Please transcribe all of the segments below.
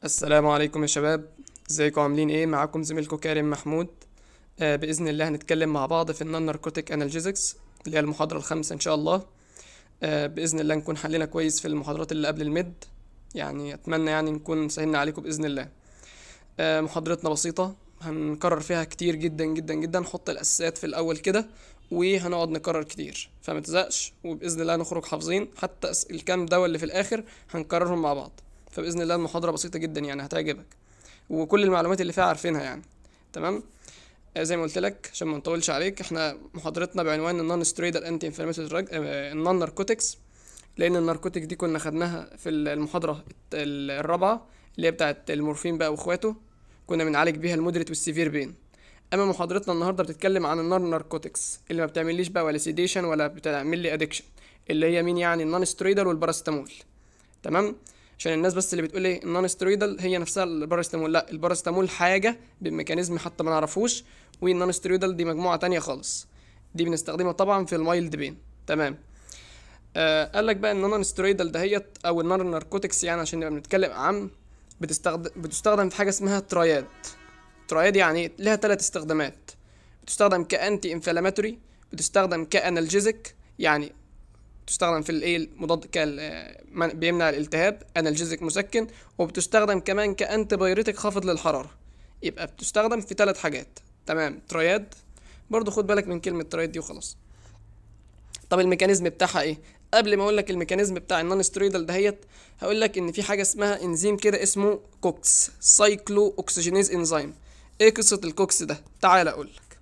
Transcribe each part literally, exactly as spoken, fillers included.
السلام عليكم يا شباب. ازيكم عاملين ايه؟ معاكم زميلكم كريم محمود. آه باذن الله هنتكلم مع بعض في النون ناركوتيك انالجيزكس اللي هي المحاضره الخامسه ان شاء الله. آه باذن الله نكون حلينا كويس في المحاضرات اللي قبل الميد، يعني اتمنى يعني نكون سهلنا عليكم باذن الله. آه محاضرتنا بسيطه، هنكرر فيها كتير جدا جدا جدا، نحط الاساسيات في الاول كده وهنقعد نكرر كتير فما تزهقش، وباذن الله نخرج حافظين حتى أس- الكام دواء اللي في الاخر هنكررهم مع بعض. فباذن الله المحاضره بسيطه جدا يعني هتعجبك، وكل المعلومات اللي فيها عارفينها يعني. تمام. آه، زي ما قلت لك عشان ما نطولش عليك، احنا محاضرتنا بعنوان النون سترويدال انتي انفلاماتوري دراج، النون ناركوتكس، لان الناركوتيك دي كنا خدناها في المحاضره الت- الرابعه اللي هي بتاعه المورفين بقى واخواته، كنا بنعالج بيها المودريت والسيفير بين. اما محاضرتنا النهارده بتتكلم عن النون ناركوتكس اللي ما بتعمليش بقى ولا سيديشن ولا بتعمل لي ادكشن، اللي هي مين؟ يعني النون سترويدال والباراستامول. تمام. عشان الناس بس اللي بتقول ايه النون ستيرويدال هي نفسها الباراستامول، لا، الباراستامول حاجه بميكانيزم حتى ما نعرفوش، والنون ستيرويدال دي مجموعه تانية خالص، دي بنستخدمها طبعا في المايلد بين. تمام. آه قال لك بقى النون ستيرويدال دهيت او النون ناركوتكس، يعني عشان نبقى بنتكلم عن بتستخدم بتستخدم في حاجه اسمها تراياد. تراياد يعني لها ثلاث استخدامات: بتستخدم كانتي انفلاماتوري، بتستخدم كانالجيزك يعني تستخدم في الايه المضاد كال آه، من- بيمنع الالتهاب، انالجيزك مسكن، وبتستخدم كمان كانتي بايوريتك خافض للحراره. يبقى بتستخدم في ثلاث حاجات. تمام. ترياد، برضو خد بالك من كلمه ترياد دي وخلاص. طب الميكانيزم بتاعها ايه؟ قبل ما اقول لك الميكانيزم بتاع النون ستيرويدال دهيت، هقول لك ان في حاجه اسمها انزيم كده اسمه كوكس، سايكلو اوكسجينيز انزيم. ايه قصه الكوكس ده؟ تعال اقول لك.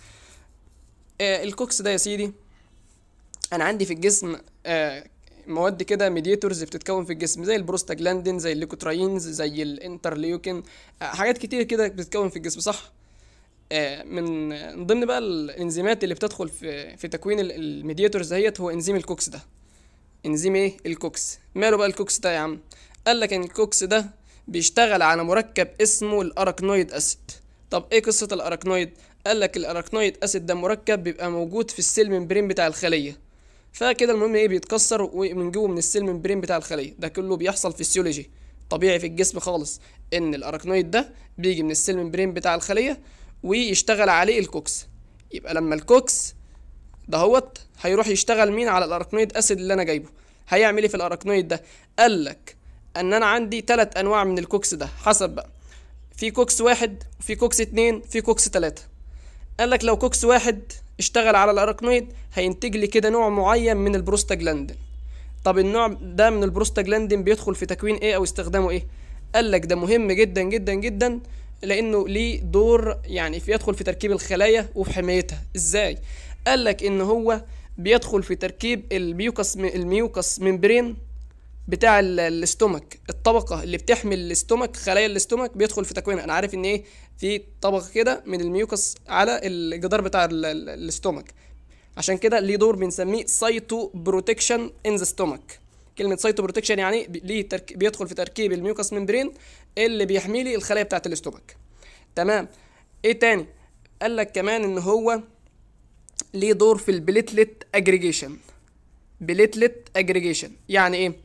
آه الكوكس ده يا سيدي، انا عندي في الجسم آه مواد كده ميدياتورز بتتكون في الجسم، زي البروستاجلاندين، زي الليكوتراينز، زي الانترليوكين، آه حاجات كتير كده بتتكون في الجسم، صح؟ آه من من ضمن بقى الانزيمات اللي بتدخل في في تكوين ال- الميدياتورز دهيت هو انزيم الكوكس ده. انزيم ايه؟ الكوكس. ماله بقى الكوكس ده يا عم؟ قال لك ان الكوكس ده بيشتغل على مركب اسمه الاراكنويد اسيد. طب ايه قصة الاراكنويد؟ قال لك الاراكنويد اسيد ده مركب بيبقى موجود في السيل ممبرين بتاع الخلية، فكده المهم ايه؟ بيتكسر ومن جوه من السيل ممبرين بتاع الخلية. ده كله بيحصل فيسيولوجي طبيعي في الجسم خالص، ان الاراكنويد ده بيجي من السيل ممبرين بتاع الخلية ويشتغل عليه الكوكس. يبقى لما الكوكس دهوت هيروح يشتغل مين؟ على الاركنويد اسيد اللي انا جايبه. هيعمل ايه في الاركنويد ده؟ قال لك ان انا عندي ثلاث انواع من الكوكس ده، حسب بقى، في كوكس واحد، وفي كوكس اتنين، في كوكس تلاتة. قال لك لو كوكس واحد اشتغل على الاركنويد هينتج لي كده نوع معين من البروستاجلاندين. طب النوع ده من البروستاجلاندين بيدخل في تكوين ايه او استخدامه ايه؟ قال لك ده مهم جدا جدا جدا، لانه ليه دور يعني في يدخل في تركيب الخلايا وفي حمايتها. ازاي؟ قال لك ان هو بيدخل في تركيب الميوكس الميوكس ممبرين بتاع ال- الاستومك، الطبقه اللي بتحمي الاستومك، خلايا الاستومك بيدخل في تكوينها. انا عارف ان ايه، في طبقه كده من الميوكس على الجدار بتاع ال- ال- الاستومك، عشان كده ليه دور بنسميه سايتو بروتكشن ان ذا ستومك. كلمه سايتو بروتكشن يعني بي- ليه ترك... بيدخل في تركيب الميوكس ممبرين اللي بيحمي لي الخلايا بتاعه الاستومك. تمام. ايه تاني؟ قال لك كمان ان هو ليه دور في البليتلت اجريجيشن. بليتلت اجريجيشن يعني ايه؟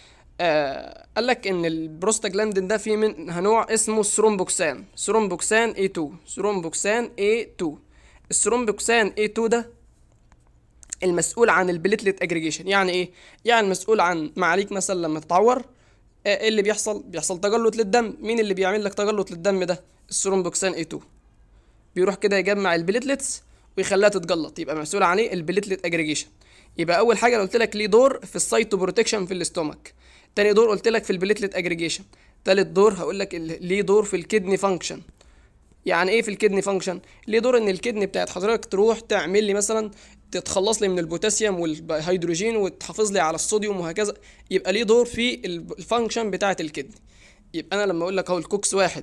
آه قال لك ان البروستاجلاندين ده فيه منها نوع اسمه ثرومبوكسان، ثرومبوكسان اي اتنين، ثرومبوكسان اي اتنين. الثرومبوكسان اي اتنين ده المسؤول عن البليتلت اجريجيشن. يعني ايه؟ يعني المسؤول عن معاليك مثلا لما تتعور، آه، ايه اللي بيحصل؟ بيحصل تجلط للدم. مين اللي بيعمل لك تجلط للدم ده؟ الثرومبوكسان اي اتنين. بيروح كده يجمع البليتلتس ويخليها تتجلط، يبقى مسؤول عن ايه؟ البليتلت اجريجيشن. يبقى اول حاجه قلت لك ليه دور في السايتو بروتكشن في الاستومك، تاني دور قلت لك في البليتلت اجريجيشن، تالت دور هقول لك ال- ليه دور في الكدني فانكشن. يعني ايه في الكدني فانكشن؟ ليه دور ان الكدني بتاعت حضرتك تروح تعمل لي مثلا، تتخلص لي من البوتاسيوم والهيدروجين وتحافظ لي على الصوديوم وهكذا. يبقى ليه دور في الفانكشن بتاعت الكدني. يبقى انا لما اقول لك اهو الكوكس واحد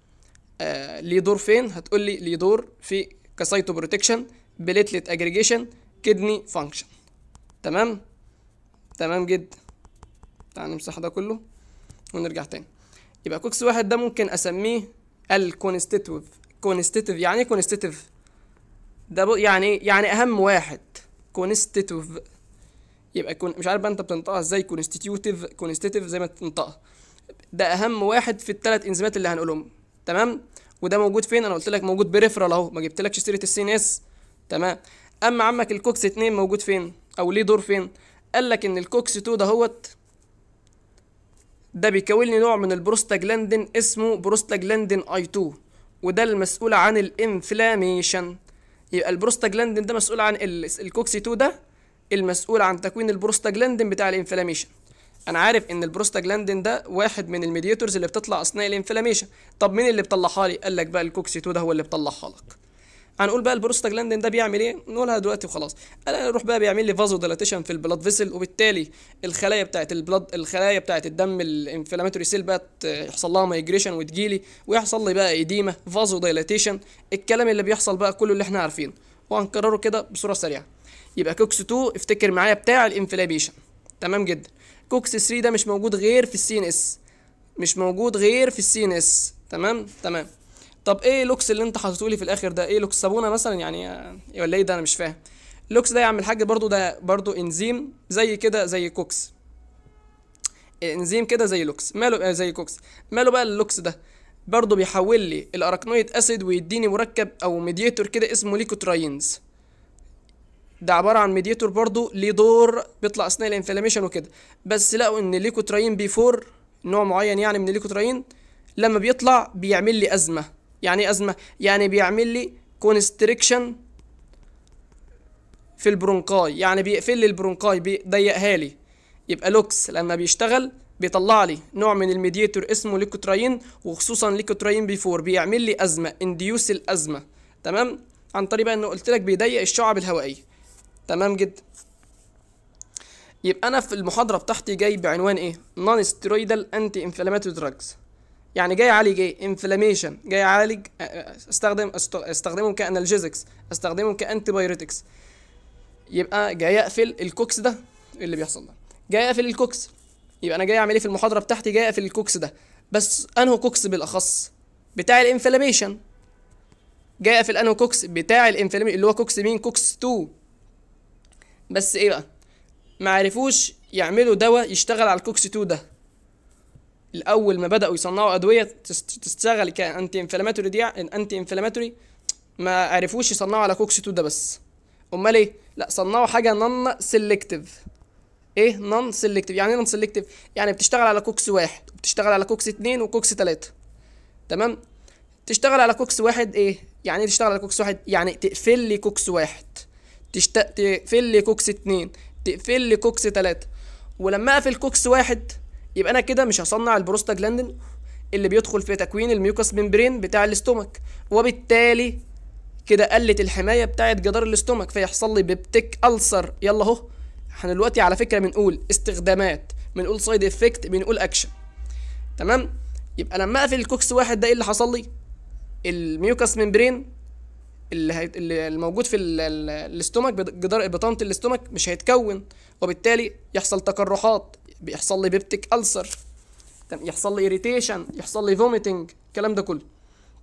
آه ليه دور فين، هتقول لي ليه دور في كسايتو بروتكشن، بليتلت اجريجيشن، كدني فانكشن. تمام. تمام جدا. تعال نمسح ده كله ونرجع تاني. يبقى كوكس واحد ده ممكن اسميه الكونستيتيف. كونستيتيف يعني ايه كونستيتيف؟ ده ب- يعني ايه؟ يعني اهم واحد. كونستيتيف. يبقى كون مش عارف بقى انت بتنطقها ازاي، كونستيتيوتيف، كونستيتيف، زي ما تنطقها. ده اهم واحد في الثلاث انزيمات اللي هنقولهم. تمام. وده موجود فين؟ انا قلت لك موجود بريفرال اهو، ما جبتلكش سيره السي ان اس. تمام. اما عمك الكوكس اتنين موجود فين او ليه دور فين؟ قال لك ان الكوكس اتنين دهوت ده بيكون لي نوع من البروستاجلاندين اسمه بروستاجلاندين اي اتنين، وده المسؤول عن الانفلاميشن. يبقى البروستاجلاندين ده مسؤول عن الكوكس اتنين ده المسؤول عن تكوين البروستاجلاندين بتاع الانفلاميشن. انا عارف ان البروستاجلاندين ده واحد من الميدياتورز اللي بتطلع اثناء الانفلاميشن. طب مين اللي بيطلعها لي؟ قال لك بقى الكوكس اتنين ده هو اللي بيطلعها لك. هنقول بقى البروستاجلاندين ده بيعمل ايه، نقولها دلوقتي وخلاص. انا اروح بقى بيعمل لي فازو ديلاتيشن في البلاد فيسل، وبالتالي الخلايا بتاعه البلاد الخلايا بتاعه الدم الانفلاماتوري سيل بقى يحصل لها مايجريشن وتجيلي ويحصل لي بقى ايديما فازو ديلاتيشن، الكلام اللي بيحصل بقى كله اللي احنا عارفينه، وهنكرره كده بصوره سريعه. يبقى كوكس اتنين افتكر معايا بتاع الانفلاميشن. تمام جدا. كوكس تلاتة ده مش موجود غير في السي ان اس، مش موجود غير في السي ان اس. تمام تمام. طب ايه لوكس اللي انت حاطته لي في الاخر ده؟ ايه لوكس صابونه مثلا يعني ولا ايه ده؟ انا مش فاهم. لوكس ده يا عم الحاج برضو ده برضو انزيم زي كده زي كوكس، انزيم كده زي لوكس. ماله آه زي كوكس؟ ماله بقى اللوكس ده؟ برضو بيحول لي الاراكنويد اسيد ويديني مركب او ميدياتور كده اسمه ليكوتراينز. ده عباره عن ميدياتور برضو ليه دور بيطلع اثناء الانفلاميشن وكده، بس لقوا ان الليكوتراين بي اربعة نوع معين يعني من الليكوتراين لما بيطلع بيعمل لي ازمه. يعني ايه ازمه؟ يعني بيعمل لي كونستريكشن في البرونكاي، يعني بيقفل لي البرونكاي بيضيقها لي. يبقى لوكس لما بيشتغل بيطلع لي نوع من الميدياتور اسمه ليكوتراين، وخصوصا ليكوتراين بي اربعة بيعمل لي ازمه، انديوس الازمه. تمام. عن طريق بقى انه قلت لك بيضيق الشعب الهوائيه. تمام جدا. يبقى انا في المحاضره بتاعتي جاي بعنوان ايه؟ نون ستيرويدال انتي انفلاماتوري دراجز، يعني جاي اعالج ايه؟ انفلاميشن، جاي اعالج استخدم استخدمهم كانالجيزكس، استخدمهم كانتي بايوتكس. يبقى جاي اقفل الكوكس ده اللي بيحصل ده، جاي اقفل الكوكس. يبقى انا جاي اعمل ايه في المحاضره بتاعتي؟ جاي اقفل الكوكس ده، بس انه كوكس بالاخص بتاع الانفلاميشن. جاي اقفل انه كوكس بتاع الانفلاميشن اللي هو كوكس مين؟ كوكس اتنين. بس ايه بقى؟ ما عرفوش يعملوا دواء يشتغل على الكوكس اتنين ده. الاول ما بداوا يصنعوا ادويه تشتغل كانتي انفلاماتوري دي انتي انفلاماتوري ما عرفوش يصنعوا على كوكس اتنين ده بس. امال ايه؟ لا صنعوا حاجه نون سيلكتيف. ايه نون سيلكتيف؟ يعني ايه نون سيلكتيف؟ يعني بتشتغل على كوكس واحد وبتشتغل على كوكس اتنين وكوكس تلاتة. تمام. تشتغل على كوكس واحد ايه؟ يعني ايه تشتغل على كوكس واحد؟ يعني تقفل لي كوكس واحد، تشت... تقفل لي كوكس اتنين، تقفل لي كوكس تلاتة. ولما اقفل كوكس واحد يبقى انا كده مش هصنع البروستاجلاندين اللي بيدخل في تكوين الميوكس ممبرين بتاع الاستومك، وبالتالي كده قلت الحمايه بتاعه جدار الاستومك، فيحصل لي بيبتيك ألسر. يلا اهو احنا دلوقتي على فكره بنقول استخدامات، بنقول سايد افكت، بنقول اكشن. تمام. يبقى لما اقفل الكوكس واحد ده ايه اللي حصل لي؟ الميوكس ممبرين اللي, هي... اللي الموجود في ال... ال... الاستومك، جدار بطانه الاستومك مش هيتكون، وبالتالي يحصل تقرحات، بيحصل لي بيبتيك ألسر، يحصل لي إيريتيشن، يحصل لي فوميتنج، الكلام ده كله.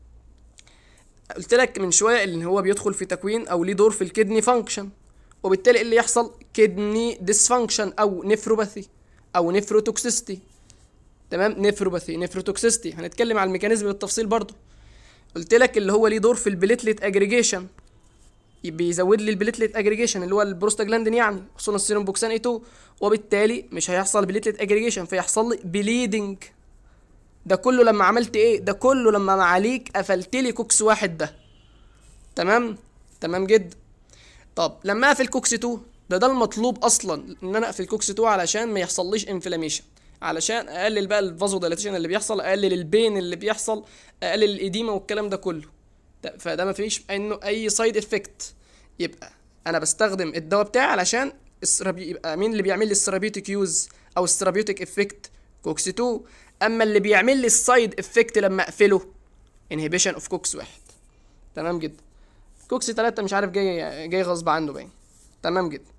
قلت لك من شويه ان هو بيدخل في تكوين او ليه دور في الكدني فانكشن، وبالتالي اللي يحصل كدني ديسفانكشن او نفروباثي او نفروتوكسيستي. تمام. نفروباثي، نفروتوكسيستي، هنتكلم على الميكانيزم بالتفصيل برضو. قلت لك اللي هو ليه دور في البليتليت اجريجيشن، بيزود لي البليتليت اجريجيشن اللي هو البروستاجلاندين يعني خصوصا السيروم بوكسان اي اتنين، وبالتالي مش هيحصل بليتليت اجريجيشن فيحصل لي بليدنج. ده كله لما عملت ايه؟ ده كله لما معاليك قفلت لي كوكس واحد ده. تمام تمام جدا. طب لما اقفل كوكس اتنين ده ده المطلوب اصلا، ان انا اقفل كوكس اتنين علشان ما يحصليش انفلاميشن، علشان اقلل بقى الفازو ديلاتيشن اللي بيحصل، اقلل البين اللي بيحصل، اقلل الايديما والكلام ده كله. فده ما فيش انه اي سايد افكت. يبقى انا بستخدم الدواء بتاعي علشان السرابي يبقى مين اللي بيعمل لي السيرابيوتيك يوز او السيرابيوتيك افكت؟ كوكس اتنين. اما اللي بيعمل لي السايد افكت لما اقفله انهبيشن اوف كوكس واحد. تمام جدا. كوكس تلاتة مش عارف جاي جاي غصب عنه باين. تمام جدا.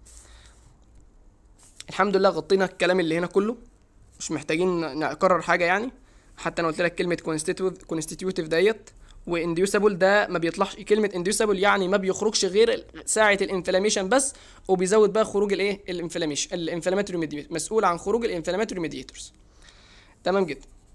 الحمد لله غطينا الكلام اللي هنا كله، مش محتاجين نكرر حاجه يعني. حتى انا قلت لك كلمه كونستيتيوتيف كونستيتيوتيف ديت، وانديوسابل ده ما بيطلعش. كلمه انديوسابل يعني ما بيخرجش غير ساعه الانفلاميشن بس، وبيزود بقى خروج الايه؟ الانفلاميشن، الانفلاماتوري ميدياتور، مسؤول عن خروج الانفلاماتوري ميدياتورز. تمام جدا.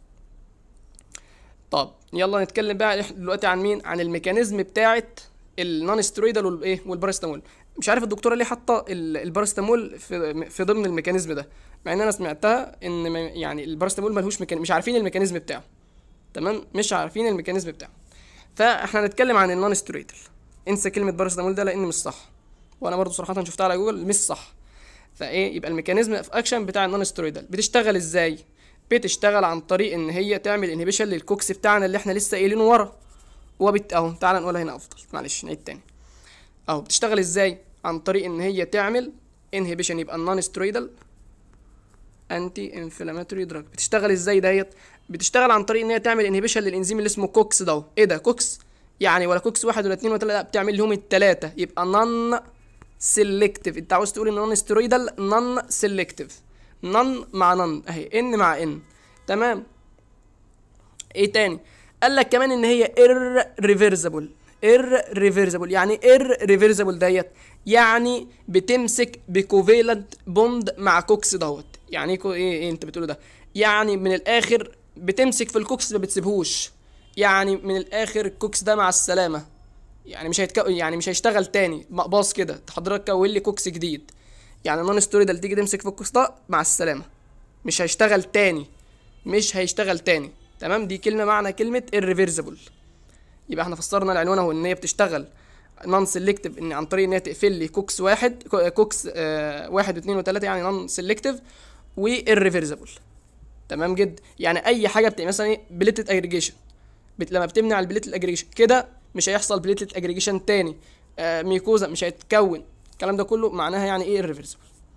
طب يلا نتكلم بقى دلوقتي عن مين؟ عن الميكانيزم بتاعه النون ستيرويدال والايه والباراسيتامول. مش عارف الدكتوره ليه حاطه الباراسيتامول في في ضمن الميكانيزم ده، مع ان انا سمعتها ان يعني الباراسيتامول ملهوش ميكانيزم، مش عارفين الميكانيزم بتاعه. تمام، مش عارفين الميكانيزم بتاعه. فاحنا هنتكلم عن النون ستيرويدال. انسى كلمه باراسيتامول ده لان مش صح، وانا برضو صراحه شفتها على جوجل مش صح. فايه يبقى الميكانيزم اوف اكشن بتاع النون ستيرويدال بتشتغل ازاي؟ بتشتغل عن طريق ان هي تعمل انهبيشن للكوكس بتاعنا اللي احنا لسه قايلينه ورا. وبت اهو تعالى نقولها هنا افضل، معلش نعيد تاني. اهو بتشتغل ازاي؟ عن طريق ان هي تعمل انهبيشن، يبقى النون ستيرويدال انتي انفلاماتوري دراج. بتشتغل ازاي ديت؟ بتشتغل عن طريق ان هي تعمل انهبيشن للانزيم اللي اسمه كوكس ده. ايه ده كوكس؟ يعني ولا كوكس واحد ولا اتنين ولا تلاته، لا بتعمل لهم التلاته، يبقى نون سيلكتيف. انت عاوز تقول ان نون ستيرويدال نون سيلكتيف، نون مع نون اهي، ان مع ان. تمام. ايه تاني؟ قال لك كمان ان هي irreversible. irreversible يعني irreversible ديت يعني بتمسك بكوفيلنت بوند مع كوكس دوت. يعني ايه ايه, إيه انت بتقوله ده؟ يعني من الاخر بتمسك في الكوكس ما بتسيبهوش. يعني من الاخر الكوكس ده مع السلامه، يعني مش هيتكو... يعني مش هيشتغل تاني مقباص كده، حضرتك كون لي كوكس جديد. يعني نون ستيرويدال تيجي تمسك في الكوكس ده مع السلامه، مش هيشتغل تاني، مش هيشتغل تاني. تمام، دي كلمه معنى كلمه irreversible. يبقى احنا فسرنا العنوان اهو ان هي بتشتغل نون سيلكتيف، ان عن طريق ان هي تقفل لي كوكس واحد كوكس آه واحد واثنين وثلاثه، يعني نون سيلكتيف وirreversible. تمام جدا. يعني اي حاجه بتبقى مثلا ايه بليتد اجريجيشن، بت... لما بتمنع البليتد اجريجيشن كده مش هيحصل بليتد اجريجيشن تاني. آه ميكوزا مش هيتكون، الكلام ده كله معناها يعني ايه irreversible.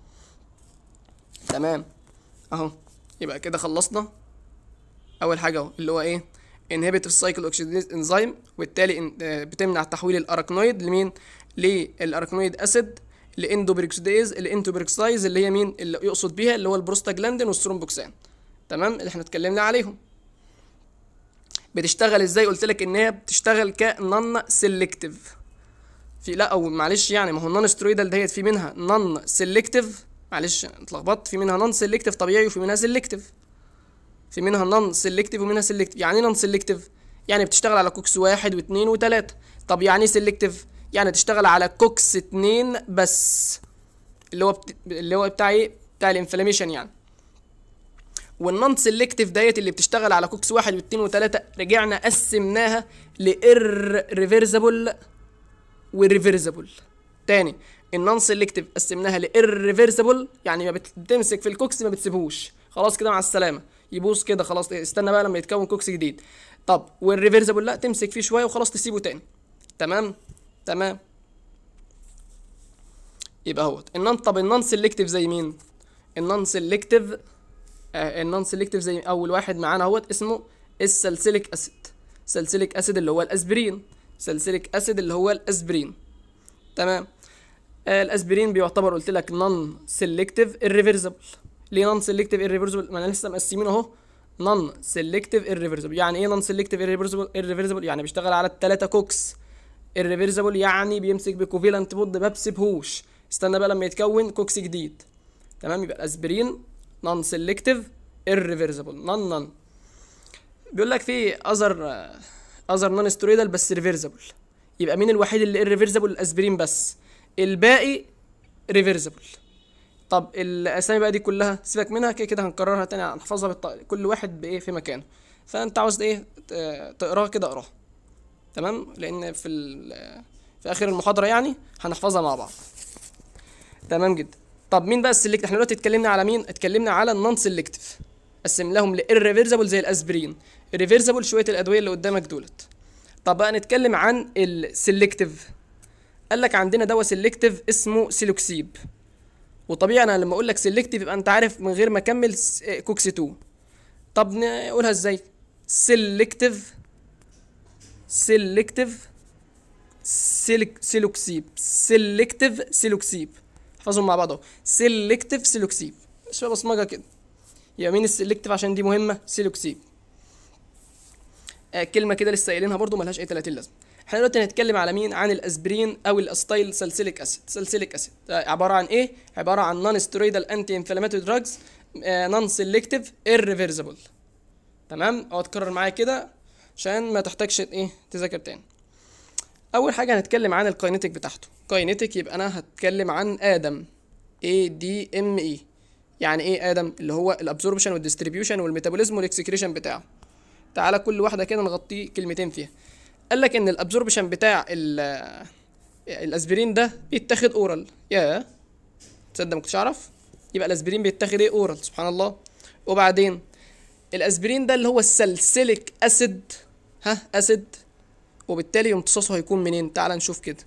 تمام اهو. يبقى كده خلصنا اول حاجه اهو اللي هو ايه inhibit السايكل اوكسيديز انزيم، وبالتالي بتمنع تحويل الاراكنويد لمين؟ للاراكنويد اسيد لاندوبريكسيديز. الاندوبريكسايز اللي هي مين؟ اللي يقصد بيها اللي هو البروستاجلاندين والثرومبوكسان. تمام، اللي احنا اتكلمنا عليهم. بتشتغل ازاي؟ قلت لك ان هي بتشتغل كنون سيلكتيف. في لا او معلش يعني ما هو النون ستيرويدال ديت في منها نون سيلكتيف، معلش اتلخبطت، في منها نون سيلكتيف طبيعي وفي منها سيلكتيف. في منها نون سيلكتيف ومنها سيلكتيف. يعني ايه نون سيلكتيف؟ يعني بتشتغل على كوكس واحد واثنين وثلاثة. طب يعني ايه سيلكتيف؟ يعني تشتغل على كوكس اتنين بس، اللي هو بت... اللي هو بتاع ايه؟ بتاع الانفلاميشن يعني. والنون سيلكتيف ديت اللي بتشتغل على كوكس واحد واثنين وثلاثة رجعنا قسمناها لإرريفيرسبل وريفيرسبل. تاني، النون سيلكتيف قسمناها لإرريفيرسبل، يعني ما بتمسك في الكوكس ما بتسيبهوش، خلاص كده مع السلامه، يبوظ كده خلاص، استنى بقى لما يتكون كوكس جديد. طب والريفيرسبل لا، تمسك فيه شويه وخلاص تسيبه تاني. تمام تمام. يبقى اهوت النون. طب النون سيلكتيف زي مين؟ النون سيلكتيف آه النون سيلكتيف زي اول واحد معانا اهوت اسمه السلسليك اسيد. سلسليك اسيد اللي هو الاسبرين. سلسليك اسيد اللي هو الاسبرين. تمام. آه الاسبرين بيعتبر قلت لك نون سيلكتيف irreversible. ليه نون سيلكتيف irreversible؟ ما انا لسه مقسمينه اهو نون سيلكتيف irreversible. يعني ايه نون سيلكتيف irreversible؟ irreversible يعني بيشتغل على الثلاثه كوكس. irreversible يعني بيمسك بكوفيلنت بود ما بسيبهوش، استنى بقى لما يتكون كوكس جديد. تمام. يبقى الاسبرين نون سيلكتيف irreversible نون نون. بيقول لك في اذر اذر نون ستيرويدال بس ريفيرسبل. يبقى مين الوحيد اللي irreversible؟ الاسبرين بس، الباقي ريفيرسبل. طب الاسامي بقى دي كلها سيبك منها، كده كده هنكررها تاني، هنحفظها بالط... كل واحد بايه في مكانه. فانت عاوز ايه تقراها كده اقراها. تمام، لان في ال... في اخر المحاضره يعني هنحفظها مع بعض. تمام جدا. طب مين بقى السلكت؟ احنا دلوقتي اتكلمنا على مين؟ اتكلمنا على النون سيلكتيف، قسم لهم للريفيرسبل زي الاسبرين. الريفيرسبل شويه الادويه اللي قدامك دولت. طب بقى نتكلم عن السلكتيف. قال لك عندنا دواء سيلكتيف اسمه سيلوكسيب. وطبيعي انا لما اقول لك سيلكتيف يبقى انت عارف من غير ما اكمل كوكس اتنين. طب نقولها ازاي؟ سيلكتيف سيلكتيف سيلك سيلوكسيب. سيلكتيف سيلوكسيب، احفظهم مع بعض اهو. سيلكتيف سيلوكسيب، شويه بصمجه كده. يبقى مين السيلكتيف عشان دي مهمه؟ سيلوكسيب. آه كلمه كده لسه قايلينها برضو ملهاش اي تلاتين لازمه. احنا دلوقتي هنتكلم على مين؟ عن الاسبرين او الاستايل سالسيليك اسيد. سالسيليك اسيد عباره عن ايه؟ عباره عن نون ستيرويدال انتي انفلاماتوري دراجز، نون سيلكتيف irreversible. تمام، اقعد تكرر معايا كده. عشان ما تحتاجش ايه تذاكر تاني. اول حاجه هنتكلم عن الكاينيتيك بتاعته. كاينيتيك يبقى انا هتكلم عن ادم، اي دي ام اي. يعني ايه ادم؟ اللي هو الابزوربشن والديستريبيوشن والميتابوليزم والاكسكريشن بتاعه. تعالى كل واحده كده نغطي كلمتين فيها. قال لك ان الابزوربشن بتاع الاسبرين ده بيتاخد اورال. يا تصدق ما كنتش اعرف. يبقى الاسبرين بيتاخد ايه؟ اورال. سبحان الله. وبعدين الاسبرين ده اللي هو السلسليك اسيد، ها اسيد، وبالتالي امتصاصه هيكون منين؟ تعال نشوف كده.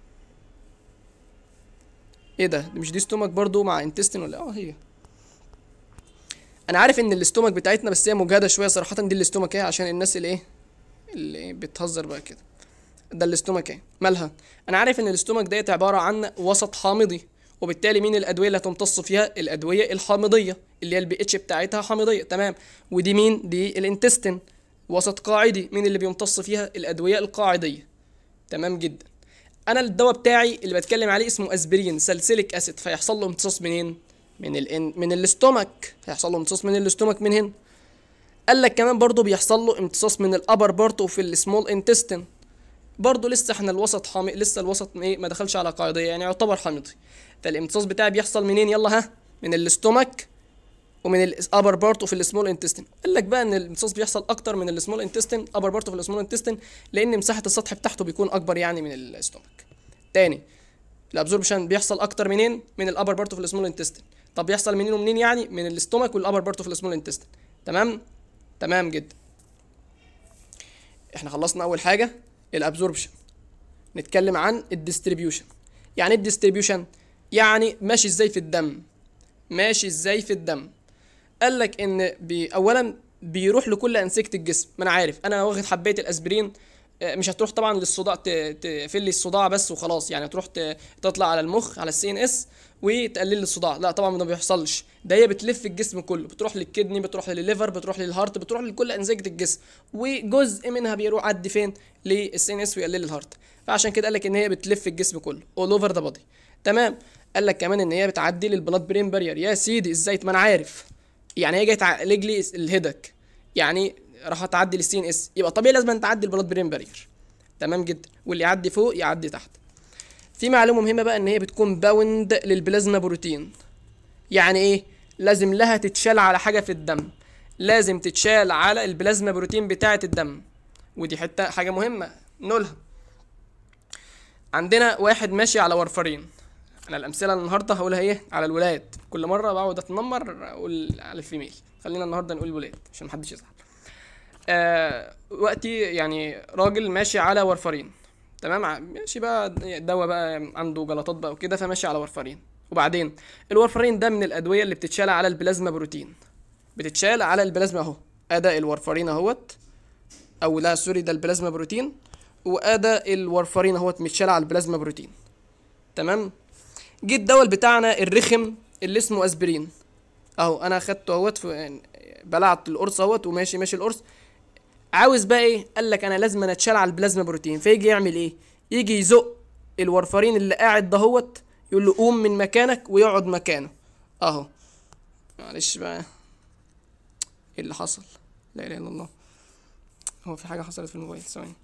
ايه ده؟ دي مش دي ستومك برضو مع انتستين ولا اه هي؟ انا عارف ان الاستومك بتاعتنا بس هي مجهده شويه صراحه. دي الاستومك ايه عشان الناس اللي ايه اللي بتهزر بقى كده. ده الاستومك ايه مالها؟ انا عارف ان الاستومك ديت عباره عن وسط حامضي، وبالتالي مين الادويه اللي هتمتص فيها؟ الادويه الحامضيه اللي هي البي اتش بتاعتها حامضيه. تمام. ودي مين؟ دي الانتستين، وسط قاعدي. مين اللي بيمتص فيها؟ الادويه القاعديه. تمام جدا. انا الدواء بتاعي اللي بتكلم عليه اسمه اسبرين سلسليك اسيد، فيحصل له امتصاص منين؟ من الان من الاستومك. هيحصل له امتصاص من الاستومك من هنا. قال لك كمان برضو بيحصل له امتصاص من الابر بارت وفي السمول انتستين. برضو لسه احنا الوسط حامض، لسه الوسط ايه ما دخلش على قاعديه، يعني يعتبر حامضي. فالامتصاص بتاعي بيحصل منين؟ يلا ها، من الاستومك ومن الابر بارت وفي السمول انتستين. قال لك بقى ان الامتصاص بيحصل اكتر من السمول انتستين، ابر بارت وفي السمول انتستين، لان مساحه السطح بتاعته بيكون اكبر يعني من الاستومك. تاني، الابزوربشن بيحصل اكتر منين؟ من الابر بارت وفي السمول انتستين. طب بيحصل منين ومنين؟ يعني من الاستومك والابر بارت وفي السمول انتستين. تمام تمام جدا. احنا خلصنا اول حاجه الابزوربشن. نتكلم عن الديستريبيوشن. يعني ايه الديستريبيوشن؟ يعني ماشي ازاي في الدم. ماشي ازاي في الدم؟ قال لك ان بي اولا بيروح لكل انسجه الجسم. ما انا عارف انا واخد حبايه الاسبرين، مش هتروح طبعا للصداع تقفل لي الصداع بس وخلاص، يعني تروح تطلع على المخ على السي ان اس وتقلل لي الصداع. لا طبعا ما بيحصلش ده. هي بتلف الجسم كله، بتروح للكدني، بتروح للليفر، بتروح للهارت، بتروح لكل انسجه الجسم، وجزء منها بيروح عدي فين؟ للسي ان اس ويقلل الهارت. فعشان كده قال لك ان هي بتلف الجسم كله all over the body. تمام. قال لك كمان ان هي بتعدي للبلاد برين بارير. يا سيدي ازاي؟ ما انا عارف. يعني هي جايه تعالج لي الهيدك، يعني راح تعدي للسي ان اس، يبقى طبيعي لازم تعدي البلاد برين بارير. تمام جدا. واللي يعدي فوق يعدي تحت. في معلومه مهمه بقى ان هي بتكون باوند للبلازما بروتين. يعني ايه؟ لازم لها تتشال على حاجه في الدم، لازم تتشال على البلازما بروتين بتاعه الدم. ودي حته حاجه مهمه نقولها. عندنا واحد ماشي على ورفرين. انا الامثله النهارده هقولها ايه على الولاد، كل مره بقعد اتنمر اقول على الفيميل، خلينا النهارده نقول ولاد عشان محدش يزعل. آه وقتي يعني راجل ماشي على ورفرين. تمام. ماشي بقى دواء بقى عنده جلطات بقى وكده، فماشي على ورفرين. وبعدين الورفرين ده من الادويه اللي بتتشال على البلازما بروتين، بتتشال على البلازما اهو. ادى الورفرين اهوت، او لا سوري ده البلازما بروتين، وادى الورفرين اهوت متشال على البلازما بروتين. تمام. جه الدواء بتاعنا الرخم اللي اسمه اسبرين اهو. انا اخدته اهوت، بلعت القرص اهوت وماشي ماشي القرص. عاوز بقى ايه؟ قال لك انا لازم اتشال على البلازما بروتين. فيجي يعمل ايه؟ يجي يزق الورفرين اللي قاعد دهوت، يقول له قوم من مكانك ويقعد مكانه اهو. معلش بقى، ايه اللي حصل؟ لا اله الا الله. هو في حاجه حصلت في الموبايل، ثواني.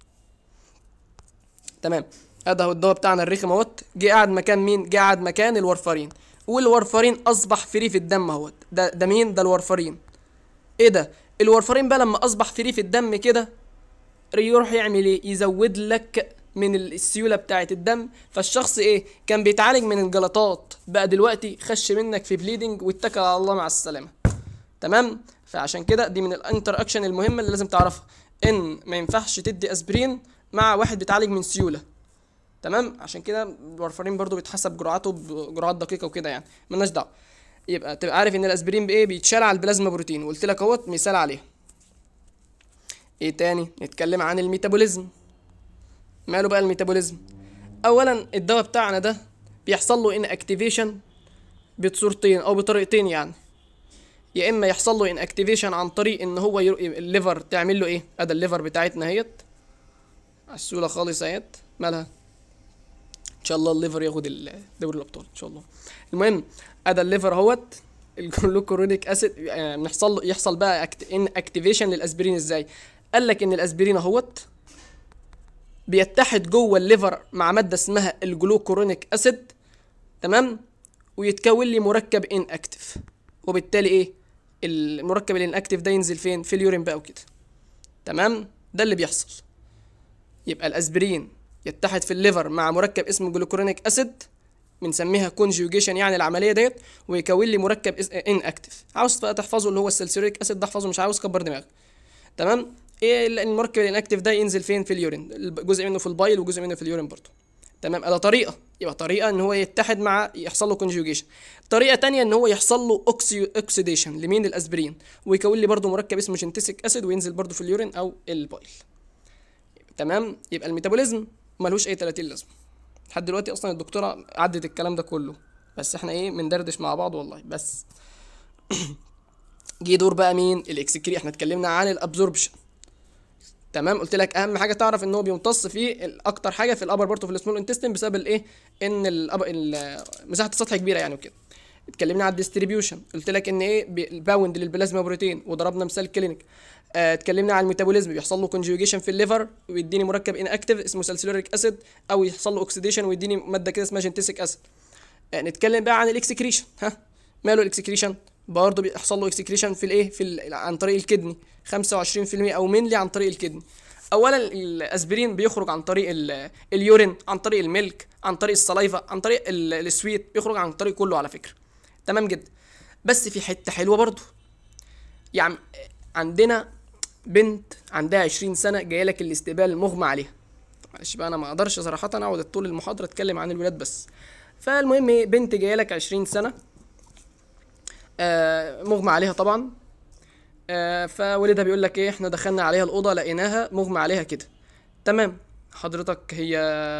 تمام. ادي اهو الدواء بتاعنا الرخم اهوت، جه قاعد مكان مين؟ جه قاعد مكان الورفرين، والورفرين اصبح فري في الدم اهوت. ده ده مين؟ ده الورفرين. ايه ده؟ الورفرين بقى لما اصبح فري في الدم كده، يروح يعمل ايه؟ يزود لك من السيوله بتاعه الدم. فالشخص ايه؟ كان بيتعالج من الجلطات، بقى دلوقتي خش منك في بليدنج واتكل على الله مع السلامه. تمام. فعشان كده دي من الانتر اكشن المهمه اللي لازم تعرفها، ان ما ينفعش تدي اسبرين مع واحد بيتعالج من سيوله. تمام. عشان كده الورفرين برضو بيتحسب جرعاته بجرعات دقيقه وكده، يعني مالناش دعوه. يبقى تبقى عارف ان الاسبرين بايه؟ بيتشال على البلازما بروتين، وقلت لك اهوت مثال عليه. ايه تاني؟ نتكلم عن الميتابوليزم. ماله بقى الميتابوليزم؟ اولا الدواء بتاعنا ده بيحصل له ان اكتيفيشن بصورتين او بطريقتين، يعني يا اما يحصل له ان اكتيفيشن عن طريق ان هو ير... الليفر تعمل له ايه؟ ادي الليفر بتاعتنا اهيت على السهوله خالص اهيت. مالها؟ ان شاء الله الليفر ياخد دوري الابطال ان شاء الله. المهم ادي الليفر اهوت الجلوكورونيك اسيد، بنحصل له يحصل بقى أكت... ان اكتيفيشن للاسبرين ازاي؟ قال لك ان الاسبرين اهوت بيتحد جوه الليفر مع ماده اسمها الجلوكورونيك اسيد، تمام، ويتكون لي مركب ان اكتف، وبالتالي ايه المركب الان اكتف ده ينزل فين؟ في اليورين بقى وكده، تمام. ده اللي بيحصل. يبقى الاسبرين يتحد في الليفر مع مركب اسمه جلوكورونيك اسيد، بنسميها كونجوجيشن يعني العمليه ديت، ويكون لي مركب ان اكتف. عاوز بقى تحفظه اللي هو السلسيوريك اسيد ده احفظه، مش عاوز كبر دماغك، تمام. ايه المركب الانكتيف ده ينزل فين؟ في اليورين، جزء منه في البايل وجزء منه في اليورين برضه، تمام. ده طريقه. يبقى طريقه ان هو يتحد مع يحصل له كونجوجيشن. طريقه تانية ان هو يحصل له اوكسيديشن لمين؟ الاسبرين، ويكون لي برضه مركب اسمه جنتسيك اسيد وينزل برضه في اليورين او البايل، تمام. يبقى الميتابوليزم ملوش اي تلاتين لازمه. لحد دلوقتي اصلا الدكتوره عدت الكلام ده كله، بس احنا ايه بندردش مع بعض والله. بس جه دور بقى مين؟ الاكسكري. احنا اتكلمنا عن الابزوربشن، تمام. قلت لك اهم حاجه تعرف ان هو بيمتص في اكتر حاجه في الابر بارت اوف السمول انتستين بسبب الايه؟ ان الأب... مساحه السطح كبيره يعني وكده. اتكلمنا على الديستريبيوشن، قلت لك ان ايه باوند للبلازما بروتين وضربنا مثال كلينيك. اه اتكلمنا على الميتابوليزم، بيحصل له كونجوجيشن في الليفر ويديني مركب ان اكتيف اسمه سالسيلوريك اسيد، او يحصل له اوكسيديشن ويديني ماده كده اسمها جنتسيك اسيد. اه نتكلم بقى عن الاكسكريشن. ها ماله الاكسكريشن؟ برضه بيحصل له اكسكريشن في الايه؟ في ال... عن طريق الكدني خمسة وعشرين في المية او مينلي عن طريق الكدني. اولا الاسبرين بيخرج عن طريق اليورين، عن طريق الميلك، عن طريق السلايفا، عن طريق السويت، بيخرج عن طريق كله على فكره، تمام جدا. بس في حته حلوه برضو، يعني عندنا بنت عندها عشرين سنه جايه لك الاستقبال مغمى عليها. معلش بقى انا ما اقدرش صراحه اقعد طول المحاضره اتكلم عن الولاد بس. فالمهم ايه، بنت جايه لك عشرين سنه آه مغمى عليها طبعا. آه فوالدها بيقول لك ايه، احنا دخلنا عليها الاوضه لقيناها مغمى عليها كده، تمام. حضرتك هي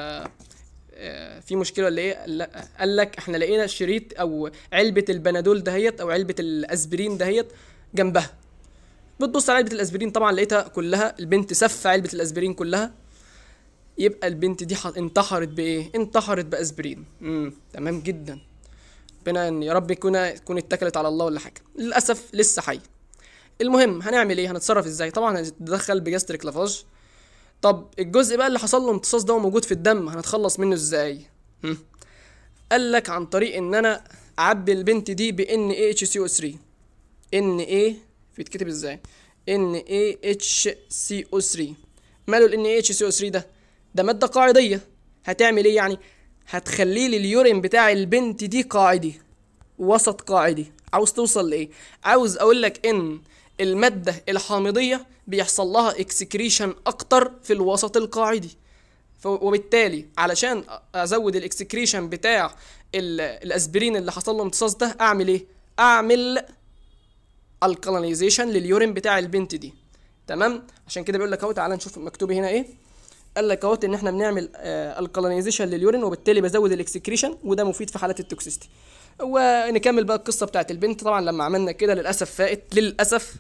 آه في مشكله ولا ايه؟ لا، قال لك احنا لقينا شريط او علبه البنادول دهيت او علبه الاسبرين دهيت جنبها. بتبص على علبه الاسبرين طبعا لقيتها كلها، البنت سفه علبه الاسبرين كلها. يبقى البنت دي انتحرت بايه؟ انتحرت باسبرين. امم تمام جدا. ربنا يا رب يكون تكون اتكلت على الله ولا حاجه. للاسف لسه حي. المهم هنعمل ايه؟ هنتصرف ازاي؟ طبعا هنتدخل بجاستريك لافاج. طب الجزء بقى اللي حصل له امتصاص ده وموجود في الدم هنتخلص منه ازاي؟ هم. قال لك عن طريق ان انا اعبي البنت دي ب ان اي اتش سي او ثلاثة. ان ايه بيتكتب ازاي؟ ان اي اتش سي او ثلاثة. ماله ال ان اي اتش سي او ثلاثة ده؟ ده ماده قاعديه. هتعمل ايه يعني؟ هتخلي لي اليورين بتاع البنت دي قاعدي، وسط قاعدي. عاوز توصل لايه؟ عاوز اقول لك ان الماده الحامضيه بيحصل لها اكسكريشن اكتر في الوسط القاعدي، وبالتالي علشان ازود الاكسكريشن بتاع الاسبرين اللي حصل له امتصاص ده اعمل ايه؟ اعمل الكالينيزيشن لليورين بتاع البنت دي، تمام. عشان كده بيقول لك اهو، تعالى نشوف مكتوب هنا ايه. قال لك اهو ان احنا بنعمل آه الكالينيزيشن لليورين، وبالتالي بزود الاكسكريشن، وده مفيد في حالات التوكسيستي. ونكمل بقى القصه بتاعت البنت. طبعا لما عملنا كده للاسف فائت، للاسف.